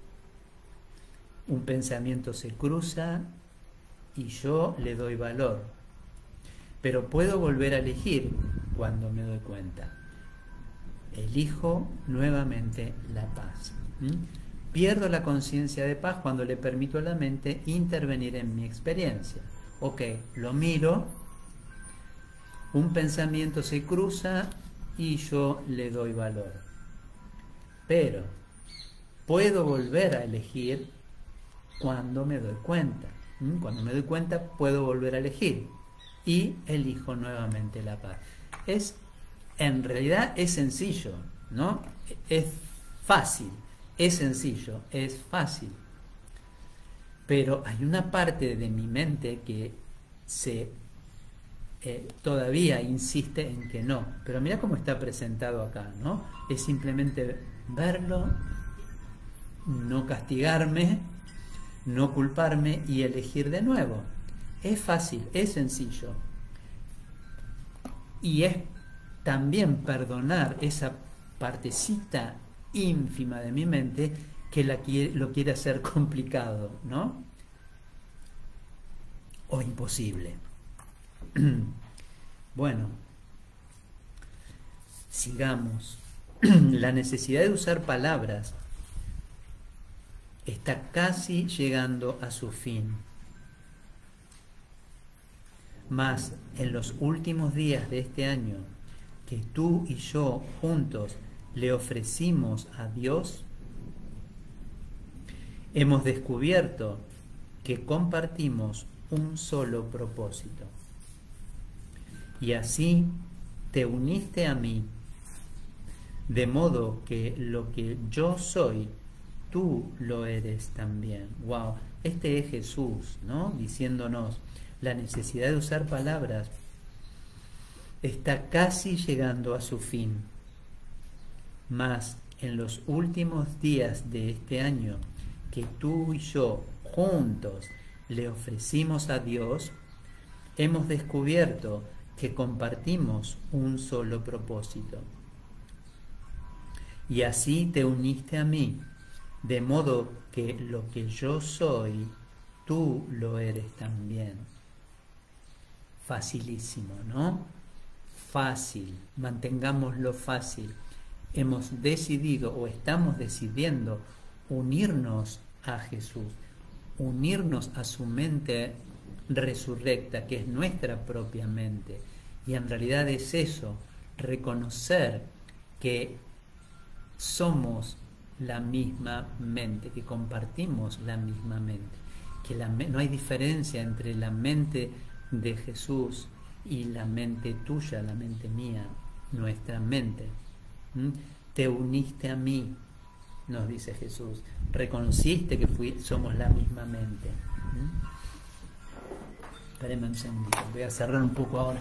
Un pensamiento se cruza y yo le doy valor. Pero puedo volver a elegir cuando me doy cuenta. Elijo nuevamente la paz. ¿Mm? Pierdo la conciencia de paz cuando le permito a la mente intervenir en mi experiencia. Ok, lo miro. Un pensamiento se cruza y yo le doy valor. Pero puedo volver a elegir cuando me doy cuenta. ¿Mm? Cuando me doy cuenta puedo volver a elegir y elijo nuevamente la paz. Es, en realidad es sencillo, ¿no? Es fácil, es sencillo, es fácil. Pero hay una parte de mi mente que se Eh, todavía insiste en que no, pero mira cómo está presentado acá, ¿no? Es simplemente verlo, no castigarme, no culparme y elegir de nuevo. Es fácil, es sencillo. Y es también perdonar esa partecita ínfima de mi mente que la quiere, lo quiere hacer complicado, ¿no? O imposible. Bueno, sigamos. La necesidad de usar palabras está casi llegando a su fin. Mas en los últimos días de este año, que tú y yo juntos le ofrecimos a Dios, hemos descubierto que compartimos un solo propósito. Y así te uniste a mí, de modo que lo que yo soy, tú lo eres también. Wow, este es Jesús, ¿no? Diciéndonos, la necesidad de usar palabras está casi llegando a su fin. Mas en los últimos días de este año, que tú y yo juntos le ofrecimos a Dios, hemos descubierto que compartimos un solo propósito. Y así te uniste a mí, de modo que lo que yo soy, tú lo eres también. Facilísimo, ¿no? Fácil, mantengámoslo fácil. Hemos decidido o estamos decidiendo unirnos a Jesús, unirnos a su mente resurrecta, que es nuestra propia mente. Y en realidad es eso, reconocer que somos la misma mente, que compartimos la misma mente, que la, no hay diferencia entre la mente de Jesús y la mente tuya, la mente mía, nuestra mente. ¿Mm? Te uniste a mí, nos dice Jesús, reconociste que fui, somos la misma mente. ¿Mm? Espérenme un segundito, voy a cerrar un poco ahora.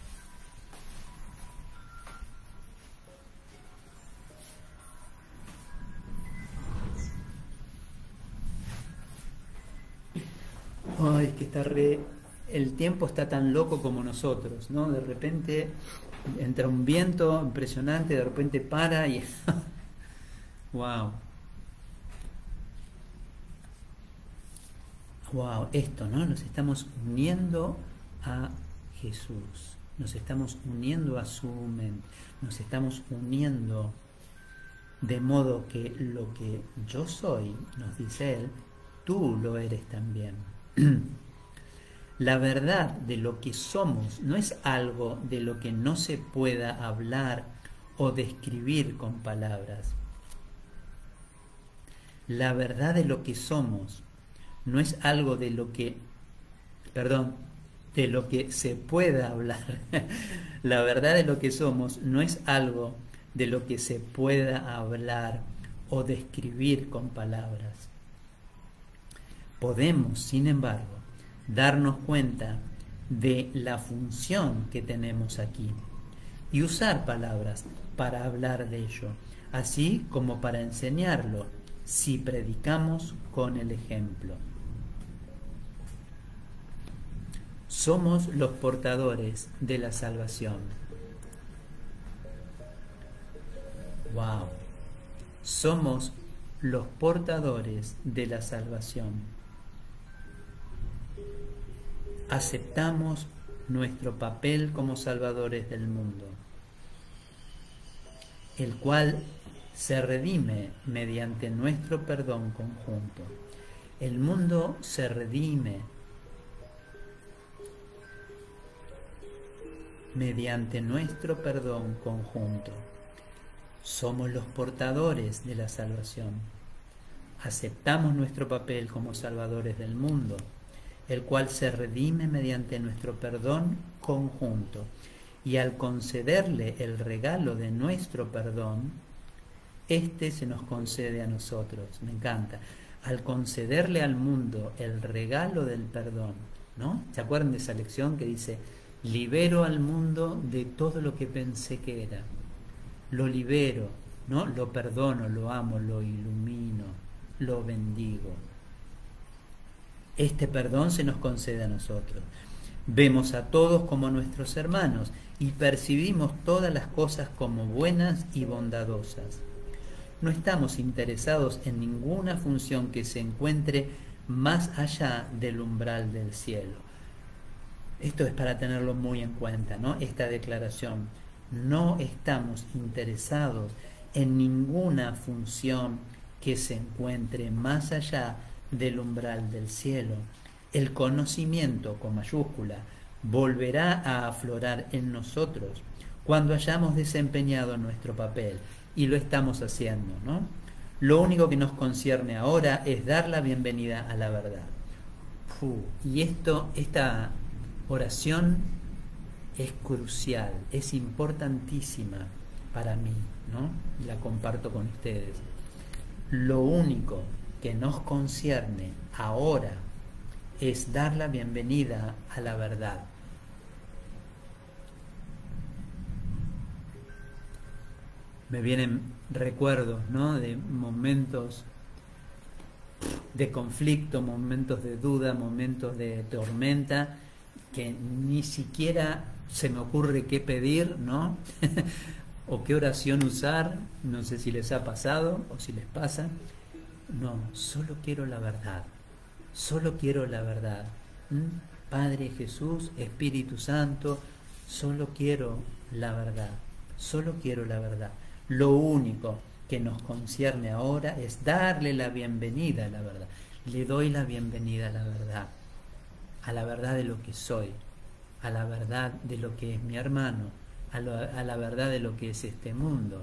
Ay, que está re... El tiempo está tan loco como nosotros, ¿no? De repente entra un viento impresionante, de repente para y... wow. Wow, esto, ¿no? Nos estamos uniendo a Jesús, nos estamos uniendo a su mente, nos estamos uniendo de modo que lo que yo soy, nos dice Él, tú lo eres también. La verdad de lo que somos no es algo de lo que no se pueda hablar o describir con palabras. La verdad de lo que somos no es algo de lo que, perdón, de lo que se pueda hablar. La verdad de lo que somos no es algo de lo que se pueda hablar o describir con palabras. Podemos, sin embargo, darnos cuenta de la función que tenemos aquí y usar palabras para hablar de ello, así como para enseñarlo, si predicamos con el ejemplo. Somos los portadores de la salvación. Wow. Somos los portadores de la salvación. Aceptamos nuestro papel como salvadores del mundo, el cual se redime mediante nuestro perdón conjunto. El mundo se redime mediante nuestro perdón conjunto. Somos los portadores de la salvación. Aceptamos nuestro papel como salvadores del mundo, el cual se redime mediante nuestro perdón conjunto. Y al concederle el regalo de nuestro perdón, este se nos concede a nosotros. Me encanta. Al concederle al mundo el regalo del perdón, ¿no? ¿Se acuerdan de esa lección que dice: libero al mundo de todo lo que pensé que era? Lo libero, ¿no? Lo perdono, lo amo, lo ilumino, lo bendigo. Este perdón se nos concede a nosotros. Vemos a todos como nuestros hermanos y percibimos todas las cosas como buenas y bondadosas. No estamos interesados en ninguna función que se encuentre más allá del umbral del cielo. Esto es para tenerlo muy en cuenta, ¿no? Esta declaración. No estamos interesados en ninguna función que se encuentre más allá del umbral del cielo. El conocimiento, con mayúscula, volverá a aflorar en nosotros cuando hayamos desempeñado nuestro papel, y lo estamos haciendo, ¿no? Lo único que nos concierne ahora es dar la bienvenida a la verdad. Uf, y esto, esta oración es crucial, es importantísima para mí, ¿no? La comparto con ustedes. Lo único que nos concierne ahora es dar la bienvenida a la verdad. Me vienen recuerdos, ¿no? De momentos de conflicto, momentos de duda, momentos de tormenta, que ni siquiera se me ocurre qué pedir, ¿no? O qué oración usar. No sé si les ha pasado o si les pasa. No, solo quiero la verdad. Solo quiero la verdad. ¿Mm? Padre Jesús, Espíritu Santo, solo quiero la verdad. Solo quiero la verdad. Lo único que nos concierne ahora es darle la bienvenida a la verdad. Le doy la bienvenida a la verdad. A la verdad de lo que soy. A la verdad de lo que es mi hermano. A, lo, a la verdad de lo que es este mundo.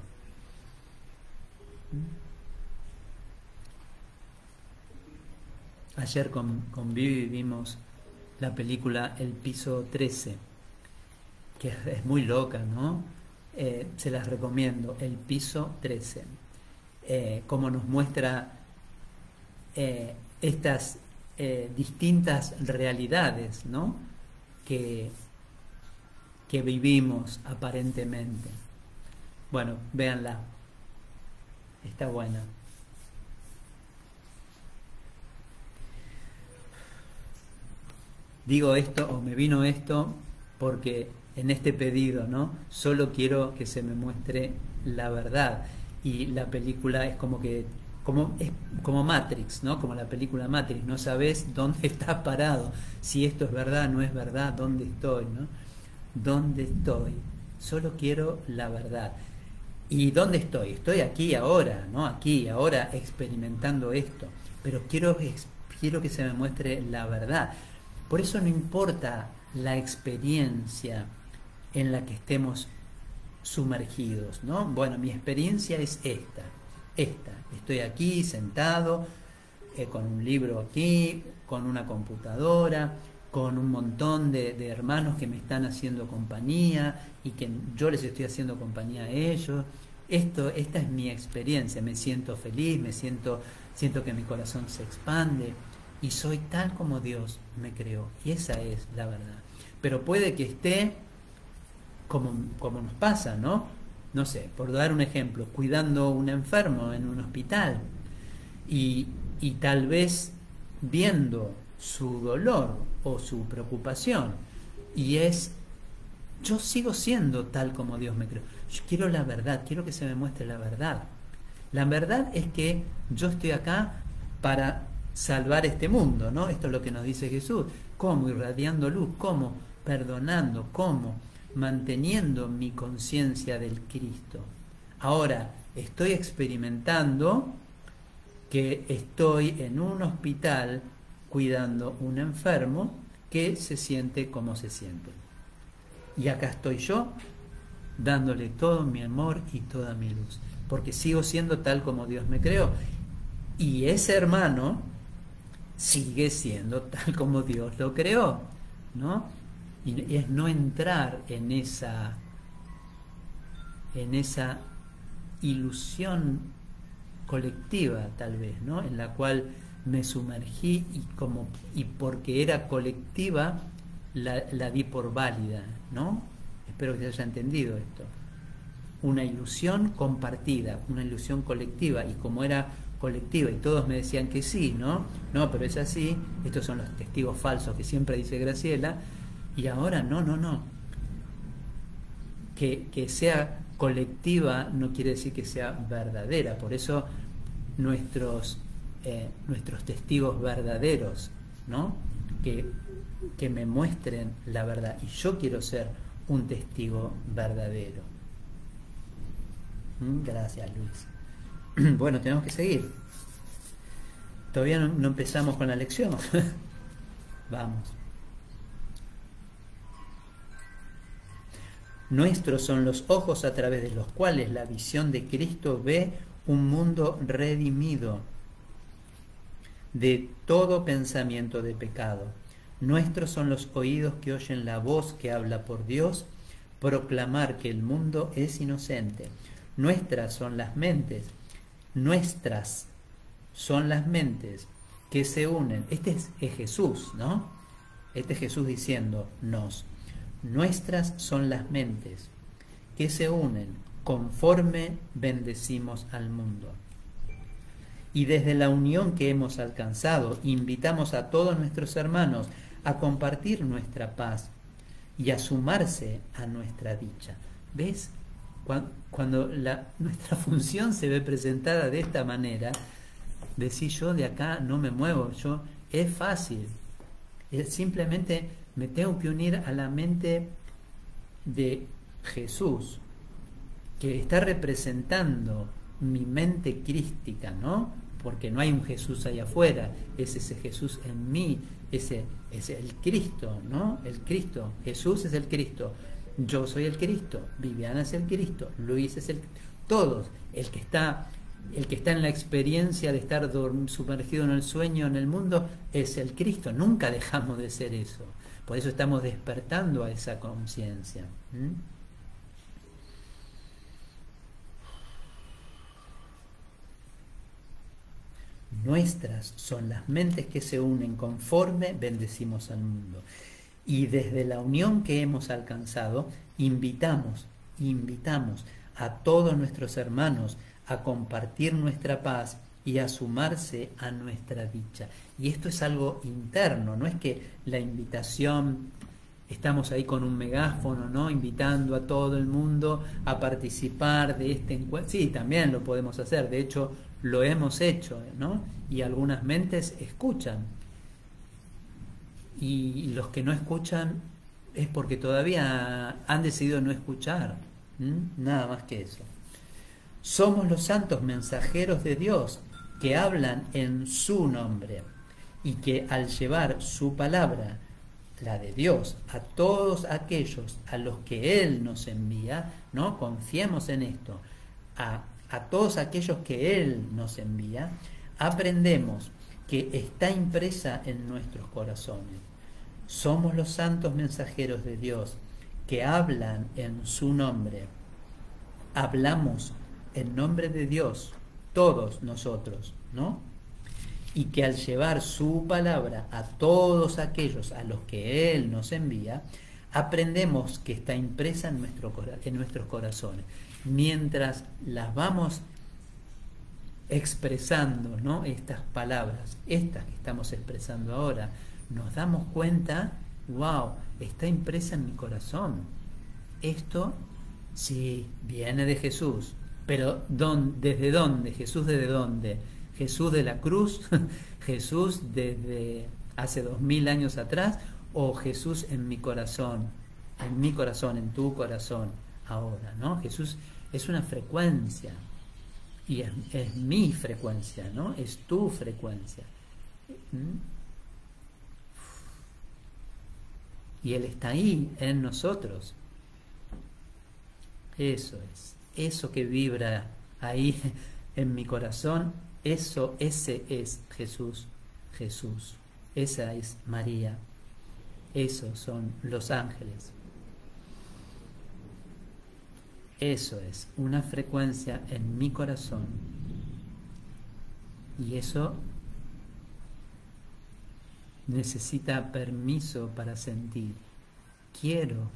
Ayer con, con Vivi vimos la película El Piso trece, que es, es muy loca, ¿no? Eh, se las recomiendo, El Piso trece. Eh, como nos muestra eh, estas eh, distintas realidades, ¿no? Que, que vivimos aparentemente. Bueno, véanla. Está buena. Digo esto, o me vino esto, porque en este pedido, ¿no? Solo quiero que se me muestre la verdad. Y la película es como que, como, es como Matrix, ¿no? Como la película Matrix. No sabes dónde estás parado. Si esto es verdad, no es verdad, dónde estoy, ¿no? ¿Dónde estoy? Solo quiero la verdad. ¿Y dónde estoy? Estoy aquí ahora, ¿no? Aquí, ahora, experimentando esto. Pero quiero, quiero que se me muestre la verdad. Por eso no importa la experiencia en la que estemos sumergidos, ¿no? Bueno, mi experiencia es esta, esta. Estoy aquí sentado, eh, con un libro aquí, con una computadora, con un montón de, de hermanos que me están haciendo compañía y que yo les estoy haciendo compañía a ellos. Esto, esta es mi experiencia, me siento feliz, me siento, siento que mi corazón se expande y soy tal como Dios me creó. Y esa es la verdad. Pero puede que esté como, como nos pasa, ¿no? No sé, por dar un ejemplo, cuidando a un enfermo en un hospital y, y tal vez viendo su dolor o su preocupación, y es, yo sigo siendo tal como Dios me creó. Yo quiero la verdad, quiero que se me muestre la verdad. La verdad es que yo estoy acá para salvar este mundo, ¿no? Esto es lo que nos dice Jesús. ¿Cómo? Irradiando luz. ¿Cómo? Perdonando. ¿Cómo? Manteniendo mi conciencia del Cristo. Ahora, estoy experimentando que estoy en un hospital cuidando un enfermo que se siente como se siente. Y acá estoy yo, dándole todo mi amor y toda mi luz, porque sigo siendo tal como Dios me creó. Y ese hermano sigue siendo tal como Dios lo creó, ¿no? Y es no entrar en esa, en esa ilusión colectiva, tal vez, ¿no? En la cual me sumergí y como y porque era colectiva la, la di por válida, ¿no? Espero que se haya entendido esto. Una ilusión compartida, una ilusión colectiva, y como era colectiva y todos me decían que sí, ¿no? No, pero es así, estos son los testigos falsos que siempre dice Graciela, y ahora no, no, no. Que, que sea colectiva no quiere decir que sea verdadera, por eso nuestros, eh, nuestros testigos verdaderos, ¿no? Que, que me muestren la verdad, y yo quiero ser un testigo verdadero. Gracias, Luis. Bueno, tenemos que seguir. Todavía no, no empezamos con la lección. Vamos. Nuestros son los ojos a través de los cuales la visión de Cristo ve un mundo redimido de todo pensamiento de pecado. Nuestros son los oídos que oyen la voz que habla por Dios, proclamar que el mundo es inocente. Nuestras son las mentes, nuestras son las mentes que se unen. Este es, es Jesús, ¿no? Este es Jesús diciéndonos, nuestras son las mentes que se unen conforme bendecimos al mundo. Y desde la unión que hemos alcanzado, invitamos a todos nuestros hermanos a compartir nuestra paz y a sumarse a nuestra dicha. ¿Ves? Cuando la, nuestra función se ve presentada de esta manera, decir yo de acá no me muevo, yo es fácil. Es simplemente me tengo que unir a la mente de Jesús, que está representando mi mente crística, ¿no? Porque no hay un Jesús allá afuera, es ese Jesús en mí, ese es el Cristo, ¿no? El Cristo, Jesús es el Cristo, yo soy el Cristo, Viviana es el Cristo, Luis es el, todos, el que está, el que está en la experiencia de estar sumergido en el sueño, en el mundo, es el Cristo. Nunca dejamos de ser eso. Por eso estamos despertando a esa conciencia. ¿Mm? Nuestras son las mentes que se unen conforme bendecimos al mundo. Y desde la unión que hemos alcanzado, invitamos, invitamos a todos nuestros hermanos a compartir nuestra paz y a sumarse a nuestra dicha. Y esto es algo interno, no es que la invitación, estamos ahí con un megáfono, ¿no? Invitando a todo el mundo a participar de este encuentro. Sí, también lo podemos hacer, de hecho lo hemos hecho, ¿no? Y algunas mentes escuchan. Y los que no escuchan es porque todavía han decidido no escuchar. ¿Mm? Nada más que eso. Somos los santos mensajeros de Dios que hablan en su nombre y que al llevar su palabra la de Dios, a todos aquellos a los que Él nos envía, ¿no? Confiemos en esto, a, a todos aquellos que Él nos envía, aprendemos que está impresa en nuestros corazones. Somos los santos mensajeros de Dios que hablan en su nombre. Hablamos en nombre de Dios, todos nosotros, ¿no? Y que al llevar su palabra a todos aquellos a los que Él nos envía, aprendemos que está impresa en, nuestro, en nuestros corazones. Mientras las vamos expresando, ¿no? Estas palabras, estas que estamos expresando ahora, nos damos cuenta, wow, está impresa en mi corazón. Esto sí viene de Jesús, pero ¿dónde, ¿desde dónde? Jesús desde dónde? Jesús de la cruz, Jesús desde hace dos mil años atrás, o Jesús en mi corazón, en mi corazón, en tu corazón ahora, ¿no? Jesús es una frecuencia, y es, es mi frecuencia, ¿no? Es tu frecuencia. ¿Mm? Y Él está ahí en nosotros. Eso es, eso que vibra ahí en mi corazón, eso, ese es Jesús, Jesús, esa es María, esos son los ángeles. Eso es una frecuencia en mi corazón, y eso necesita permiso para sentir. Quiero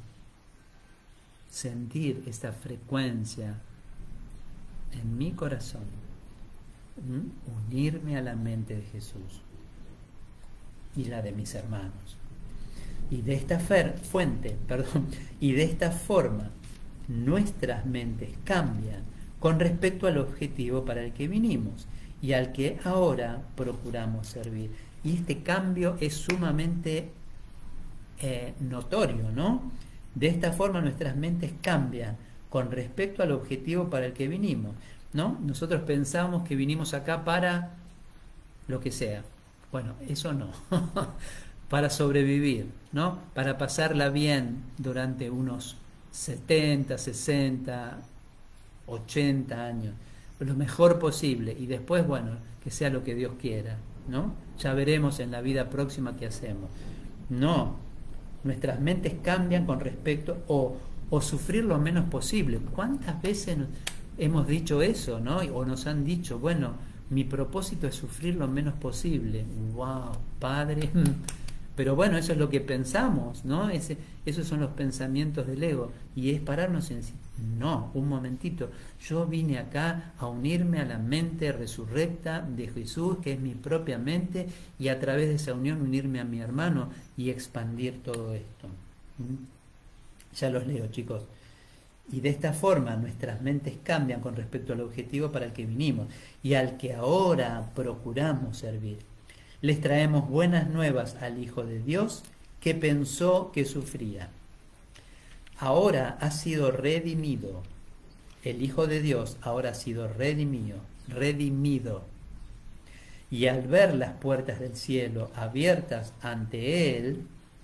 sentir esta frecuencia en mi corazón, ¿Mm? unirme a la mente de Jesús y la de mis hermanos. Y de esta fer, fuente, perdón, y de esta forma nuestras mentes cambian con respecto al objetivo para el que vinimos y al que ahora procuramos servir. Y este cambio es sumamente eh, notorio, ¿no? De esta forma nuestras mentes cambian con respecto al objetivo para el que vinimos, ¿no? Nosotros pensamos que vinimos acá para lo que sea. Bueno, eso no. Para sobrevivir, ¿no? Para pasarla bien durante unos setenta, sesenta, ochenta años, lo mejor posible, y después, bueno, que sea lo que Dios quiera, ¿no? Ya veremos en la vida próxima qué hacemos. No, nuestras mentes cambian con respecto, o, o sufrir lo menos posible. ¿Cuántas veces nos hemos dicho eso, ¿no? O nos han dicho, bueno, mi propósito es sufrir lo menos posible. ¡Wow, Padre! Pero bueno, eso es lo que pensamos, ¿no? Ese, esos son los pensamientos del ego. Y es pararnos en decir, no, un momentito, yo vine acá a unirme a la mente resurrecta de Jesús, que es mi propia mente, y a través de esa unión unirme a mi hermano y expandir todo esto. ¿Mm? Ya los leo, chicos. Y de esta forma nuestras mentes cambian con respecto al objetivo para el que vinimos y al que ahora procuramos servir. Les traemos buenas nuevas al Hijo de Dios que pensó que sufría. Ahora ha sido redimido. El Hijo de Dios ahora ha sido redimido, redimido. Y al ver las puertas del cielo abiertas ante Él,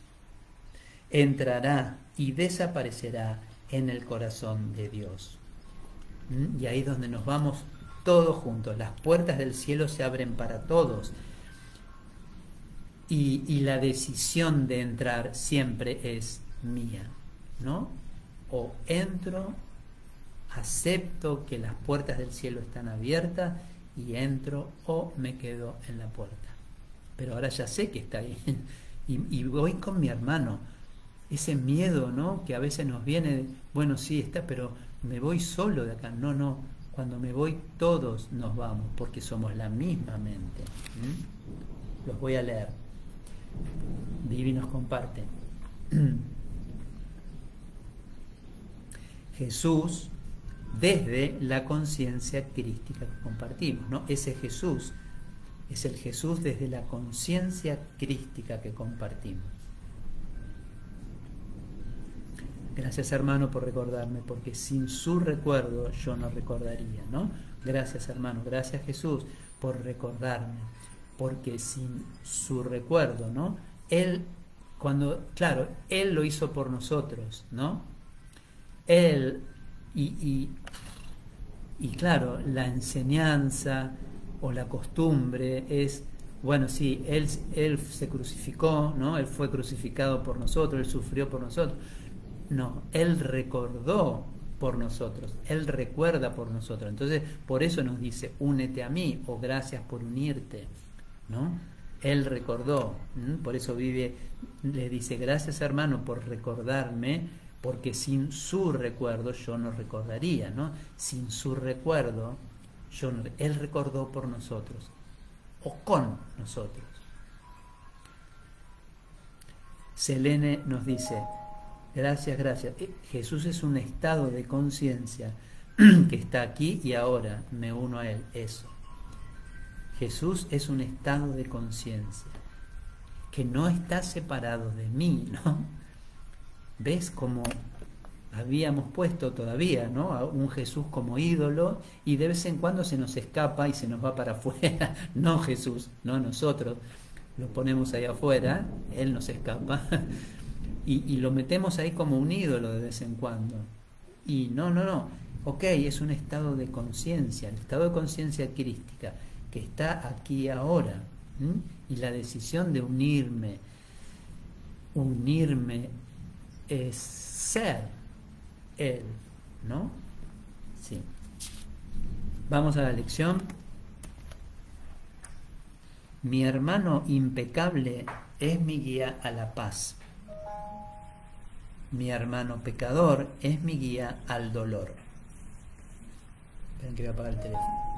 entrará y desaparecerá en el corazón de Dios. ¿Mm? Y ahí es donde nos vamos todos juntos. Las puertas del cielo se abren para todos. Y, y la decisión de entrar siempre es mía, ¿no? O entro, acepto que las puertas del cielo están abiertas y entro, o me quedo en la puerta. Pero ahora ya sé que está ahí y, y voy con mi hermano. Ese miedo, ¿no? Que a veces nos viene, bueno, sí está, pero me voy solo de acá. No, no, cuando me voy todos nos vamos, porque somos la misma mente. ¿Mm? Los voy a leer. Vivi nos comparte. Jesús desde la conciencia crística que compartimos, ¿no? Ese Jesús es el Jesús desde la conciencia crística que compartimos. Gracias, hermano, por recordarme, porque sin su recuerdo yo no recordaría, ¿no? Gracias, hermano, gracias, Jesús, por recordarme, porque sin su recuerdo, ¿no? Él cuando, claro, Él lo hizo por nosotros, ¿no? Él, y, y, y claro, la enseñanza o la costumbre es, bueno, sí, él, él se crucificó, ¿no? Él fue crucificado por nosotros, Él sufrió por nosotros. No, Él recordó por nosotros, Él recuerda por nosotros. Entonces, por eso nos dice, únete a mí, o gracias por unirte, ¿no? Él recordó, ¿m? Por eso vive, le dice, gracias hermano por recordarme, porque sin su recuerdo yo no recordaría, ¿no? Sin su recuerdo, yo no, Él recordó por nosotros, o con nosotros. Selene nos dice, gracias, gracias. Jesús es un estado de conciencia que está aquí y ahora, me uno a Él, eso. Jesús es un estado de conciencia que no está separado de mí, ¿no? ¿Ves cómo habíamos puesto todavía, ¿no? A un Jesús como ídolo y de vez en cuando se nos escapa y se nos va para afuera? No Jesús, no nosotros. Lo ponemos ahí afuera, Él nos escapa y, y lo metemos ahí como un ídolo de vez en cuando. Y no, no, no. Ok, es un estado de conciencia, el estado de conciencia crística que está aquí ahora. ¿m? Y la decisión de unirme, unirme es ser Él, ¿no? Sí. Vamos a la lección. Mi hermano impecable es mi guía a la paz. Mi hermano pecador es mi guía al dolor. Esperen que voy a apagar el teléfono.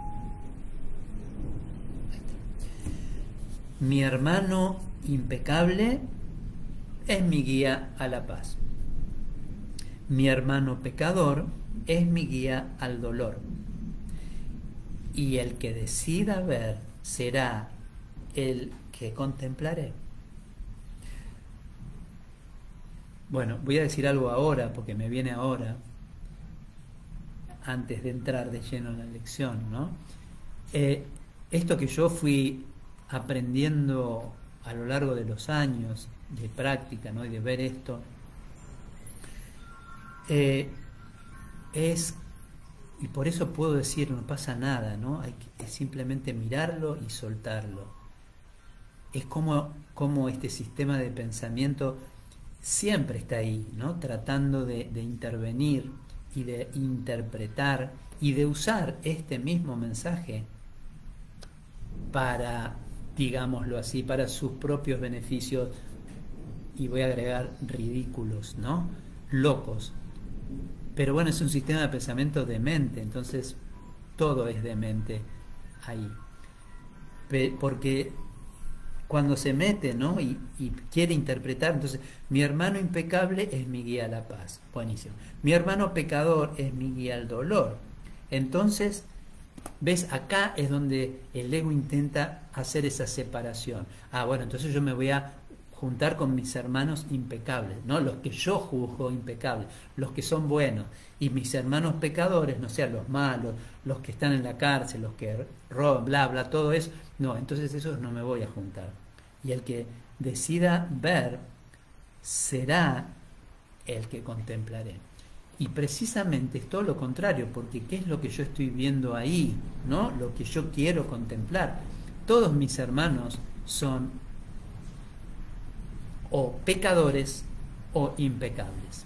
Mi hermano impecable es mi guía a la paz. Mi hermano pecador es mi guía al dolor. Y el que decida ver será el que contemplaré. Bueno, voy a decir algo ahora, porque me viene ahora, antes de entrar de lleno en la lección, ¿no? Eh, esto que yo fui aprendiendo a lo largo de los años de práctica, ¿no? Y de ver esto, eh, es, y por eso puedo decir, no pasa nada, ¿no? Hay que simplemente mirarlo y soltarlo. Es como, como este sistema de pensamiento siempre está ahí, ¿no? Tratando de, de intervenir y de interpretar y de usar este mismo mensaje para, digámoslo así, para sus propios beneficios, y voy a agregar ridículos, ¿no? Locos. Pero bueno, es un sistema de pensamiento demente, entonces todo es demente ahí. Porque cuando se mete, ¿no? Y, y quiere interpretar, entonces, mi hermano impecable es mi guía a la paz. Buenísimo. Mi hermano pecador es mi guía al dolor. Entonces, ¿ves? Acá es donde el ego intenta hacer esa separación. Ah, bueno, entonces yo me voy a juntar con mis hermanos impecables, ¿no? Los que yo juzgo impecables, los que son buenos. Y mis hermanos pecadores, no sean los malos, los que están en la cárcel, los que roban, bla, bla, todo eso. No, entonces esos no me voy a juntar. Y el que decida ver será el que contemplaré. Y precisamente es todo lo contrario, porque ¿qué es lo que yo estoy viendo ahí? ¿No? Lo que yo quiero contemplar. Todos mis hermanos son o pecadores o impecables.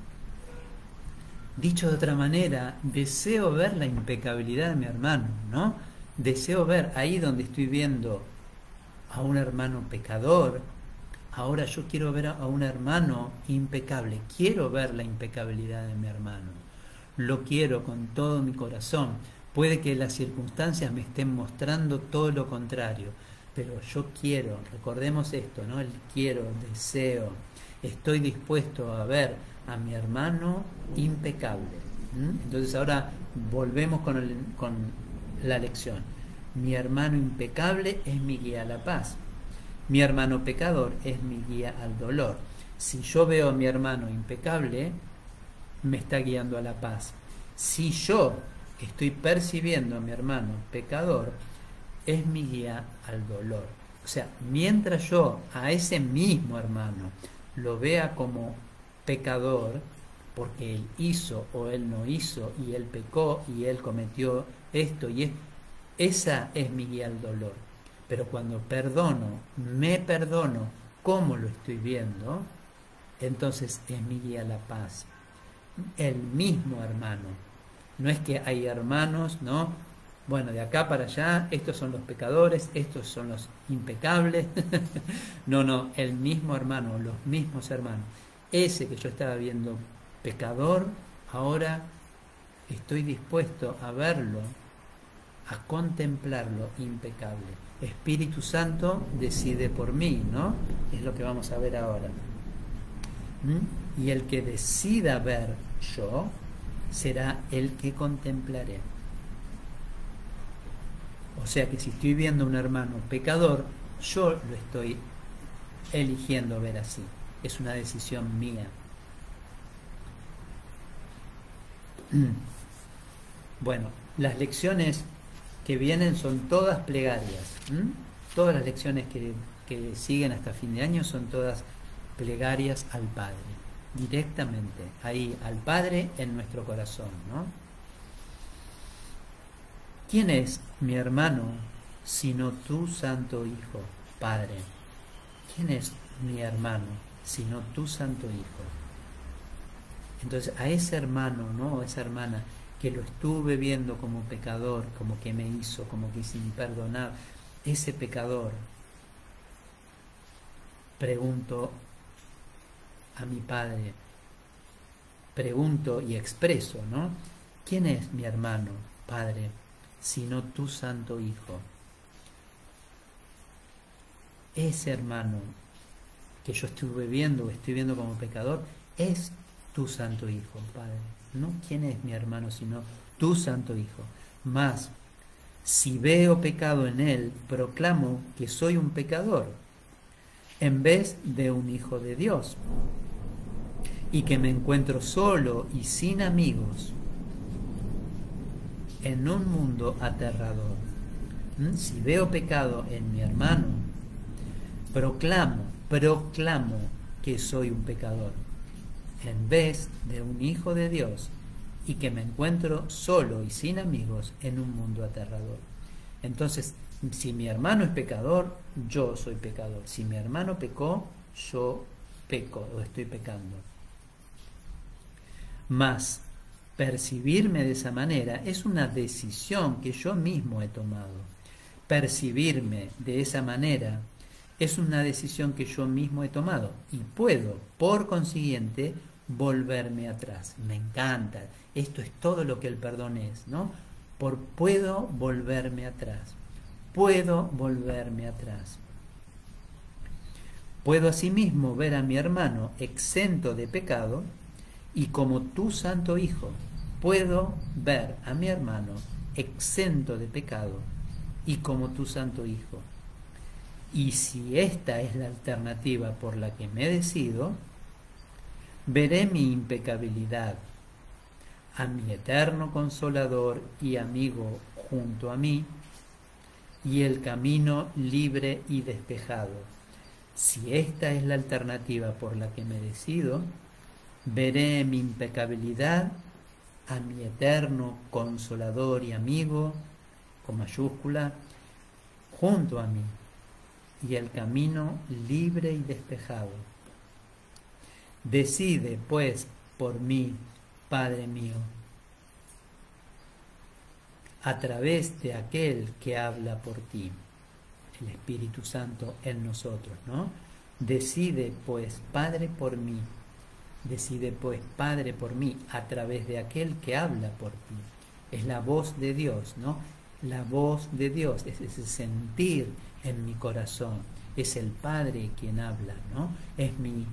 Dicho de otra manera, deseo ver la impecabilidad de mi hermano, ¿no? Deseo ver ahí donde estoy viendo a un hermano pecador. Ahora yo quiero ver a un hermano impecable. Quiero ver la impecabilidad de mi hermano. Lo quiero con todo mi corazón. Puede que las circunstancias me estén mostrando todo lo contrario, pero yo quiero, recordemos esto, ¿no? El quiero, deseo, estoy dispuesto a ver a mi hermano impecable. ¿Mm? Entonces ahora volvemos con, el, con la lección. Mi hermano impecable es mi guía a la paz. Mi hermano pecador es mi guía al dolor. Si yo veo a mi hermano impecable, me está guiando a la paz. Si yo estoy percibiendo a mi hermano pecador, es mi guía al dolor. O sea, mientras yo a ese mismo hermano lo vea como pecador, porque él hizo o él no hizo, y él pecó y él cometió esto y es, esa es mi guía al dolor. Pero cuando perdono, me perdono como lo estoy viendo, entonces es mi guía a la paz. El mismo hermano. No es que hay hermanos, ¿no? Bueno, de acá para allá, estos son los pecadores, estos son los impecables. No, no, el mismo hermano, los mismos hermanos. Ese que yo estaba viendo pecador, ahora estoy dispuesto a verlo, a contemplarlo impecable. Espíritu Santo decide por mí, ¿no? Es lo que vamos a ver ahora. ¿Mm? Y el que decida ver yo, será el que contemplaré. O sea que si estoy viendo a un hermano pecador, yo lo estoy eligiendo ver así. Es una decisión mía. Bueno, las lecciones que vienen son todas plegarias. ¿Mm? Todas las lecciones que, que siguen hasta fin de año son todas plegarias al Padre, directamente, ahí, al Padre en nuestro corazón, ¿no? ¿Quién es mi hermano sino tu Santo Hijo, Padre? ¿Quién es mi hermano sino tu Santo Hijo? Entonces, a ese hermano, ¿no? Esa hermana que lo estuve viendo como pecador, como que me hizo, como que sin perdonar, ese pecador, pregunto a mi Padre, pregunto y expreso, ¿no? ¿Quién es mi hermano, Padre, sino tu Santo Hijo? Ese hermano que yo estuve viendo o estoy viendo como pecador es tu Santo Hijo, Padre. No quién es mi hermano, sino tu Santo Hijo. Mas, si veo pecado en él, proclamo que soy un pecador, en vez de un hijo de Dios, y que me encuentro solo y sin amigos en un mundo aterrador. ¿Mm? Si veo pecado en mi hermano, proclamo, proclamo que soy un pecador, en vez de un hijo de Dios, y que me encuentro solo y sin amigos en un mundo aterrador. Entonces, si mi hermano es pecador, yo soy pecador. Si mi hermano pecó, yo peco o estoy pecando. Mas, percibirme de esa manera es una decisión que yo mismo he tomado. Percibirme de esa manera es una decisión que yo mismo he tomado y puedo, por consiguiente, volverme atrás. Me encanta. Esto es todo lo que el perdón es, ¿no? Por puedo volverme atrás. Puedo volverme atrás. Puedo asimismo ver a mi hermano exento de pecado y como tu Santo Hijo, puedo ver a mi hermano exento de pecado y como tu Santo Hijo. Y si esta es la alternativa por la que me decido, veré mi impecabilidad, a mi eterno Consolador y amigo junto a mí, y el camino libre y despejado. Si esta es la alternativa por la que me decido, veré mi impecabilidad, a mi eterno Consolador y amigo, con mayúscula, junto a mí, y el camino libre y despejado. Decide, pues, por mí, Padre mío, a través de aquel que habla por ti, el Espíritu Santo en nosotros, ¿no? Decide, pues, Padre, por mí. Decide, pues, Padre, por mí, a través de aquel que habla por ti. Es la voz de Dios, ¿no? La voz de Dios, es ese sentir en mi corazón. Es el Padre quien habla, ¿no? Es mi,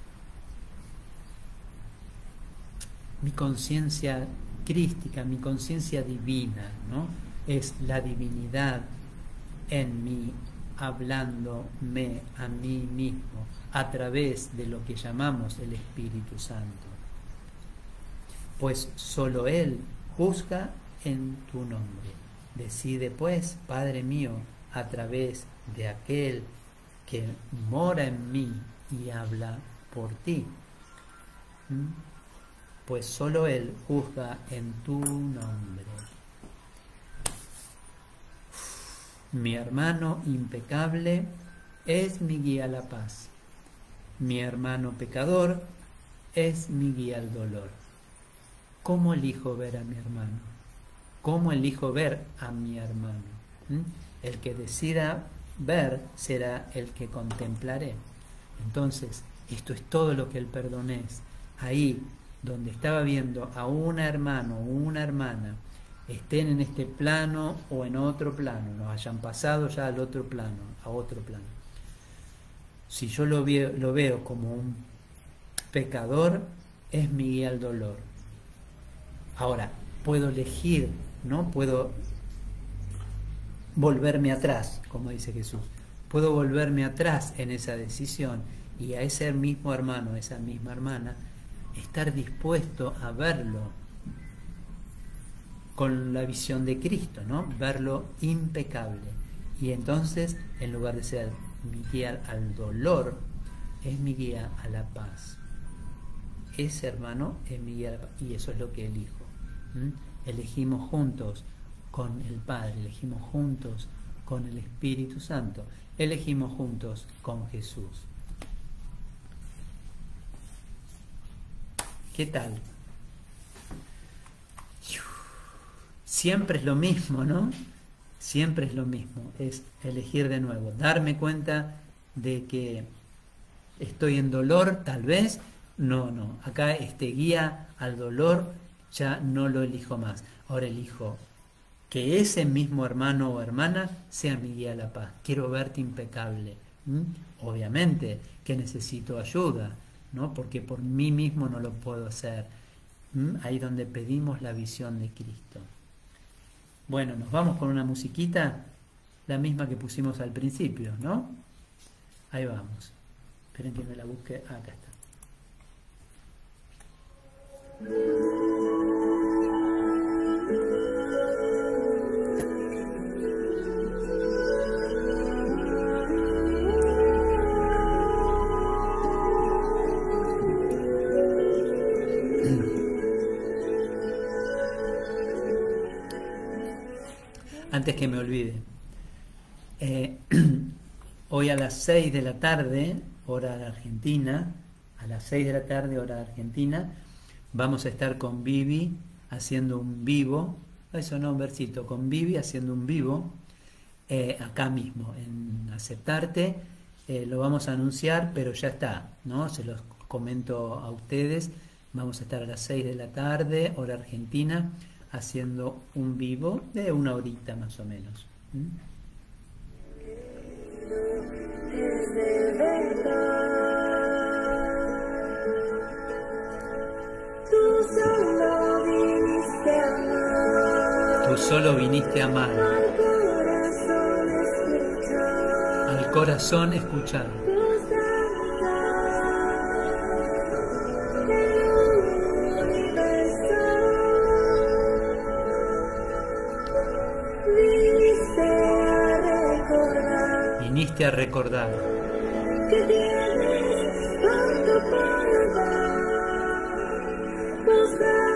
mi conciencia crística, mi conciencia divina, ¿no? Es la divinidad en mí, hablándome a mí mismo, a través de lo que llamamos el Espíritu Santo. Pues solo Él juzga en tu nombre. Decide, pues, Padre mío, a través de aquel que mora en mí y habla por ti. ¿Mm? Pues solo Él juzga en tu nombre. Mi hermano impecable es mi guía a la paz. Mi hermano pecador es mi guía al dolor. ¿Cómo elijo ver a mi hermano? ¿Cómo elijo ver a mi hermano? ¿Mm? El que decida ver será el que contemplaré. Entonces, esto es todo lo que el perdón es. Ahí donde estaba viendo a un hermano o una hermana, estén en este plano o en otro plano, nos hayan pasado ya al otro plano, a otro plano. Si yo lo veo, lo veo como un pecador, es mi guía al dolor. Ahora, puedo elegir, ¿no? Puedo volverme atrás, como dice Jesús. Puedo volverme atrás en esa decisión y a ese mismo hermano, esa misma hermana, estar dispuesto a verlo con la visión de Cristo, ¿no? Verlo impecable. Y entonces, en lugar de ser mi guía al dolor, es mi guía a la paz. Ese hermano es mi guía a la paz. Y eso es lo que elijo. ¿Mm? Elegimos juntos con el Padre, elegimos juntos con el Espíritu Santo, elegimos juntos con Jesús. ¿Qué tal? Siempre es lo mismo, ¿no? Siempre es lo mismo, es elegir de nuevo, darme cuenta de que estoy en dolor, tal vez, no, no, acá este guía al dolor ya no lo elijo más, ahora elijo que ese mismo hermano o hermana sea mi guía a la paz, quiero verte impecable. ¿Mm? Obviamente que necesito ayuda, ¿no? Porque por mí mismo no lo puedo hacer. ¿Mm? Ahí donde pedimos la visión de Cristo. Bueno, nos vamos con una musiquita, la misma que pusimos al principio, ¿no? Ahí vamos. Esperen que me la busque. Ah, acá está. Antes que me olvide, eh, hoy a las seis de la tarde, hora de Argentina, a las seis de la tarde, hora de Argentina, vamos a estar con Vivi haciendo un vivo, eso no, un versito, con Vivi haciendo un vivo, eh, acá mismo, en Aceptarte, eh, lo vamos a anunciar, pero ya está, ¿no? Se los comento a ustedes, vamos a estar a las seis de la tarde, hora Argentina, haciendo un vivo de una horita más o menos. ¿Mm? Es de verdad. Tú solo viniste a amar. Tú solo viniste a amar. Al corazón escuchar. Al corazón escuchar. Viniste a recordar que tienes tanto para dar, nos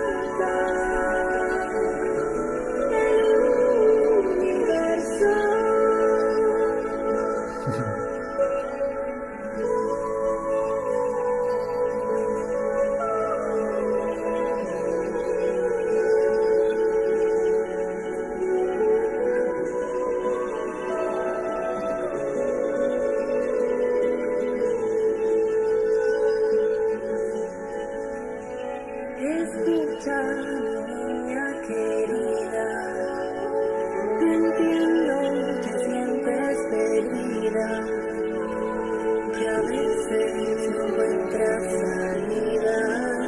dar el universo. Escucha, niña querida, te entiendo, te sientes perdida, que a veces no encuentras salida.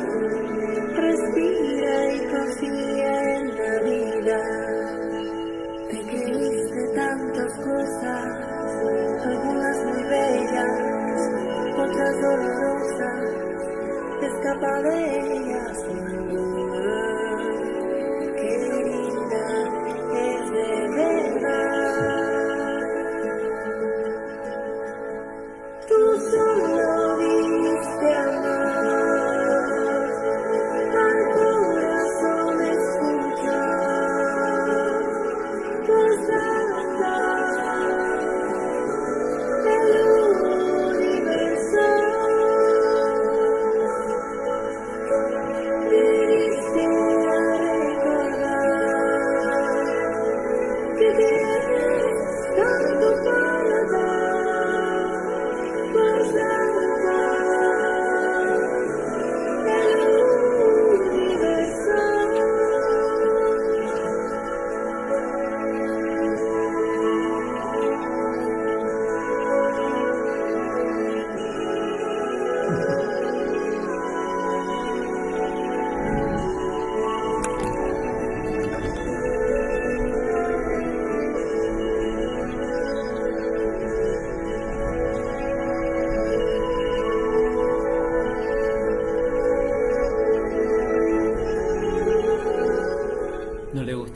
Respira y confía en la vida. Te creíste tantas cosas, algunas muy bellas, otras dolorosas. Escapa de ellas, qué linda es de verdad.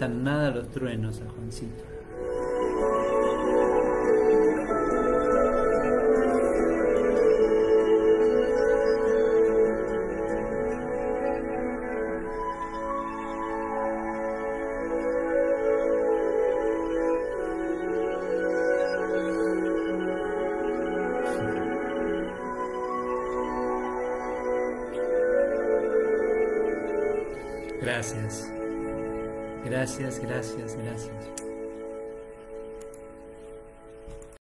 molestan nada los truenos a Juancito. Gracias, gracias, gracias, gracias.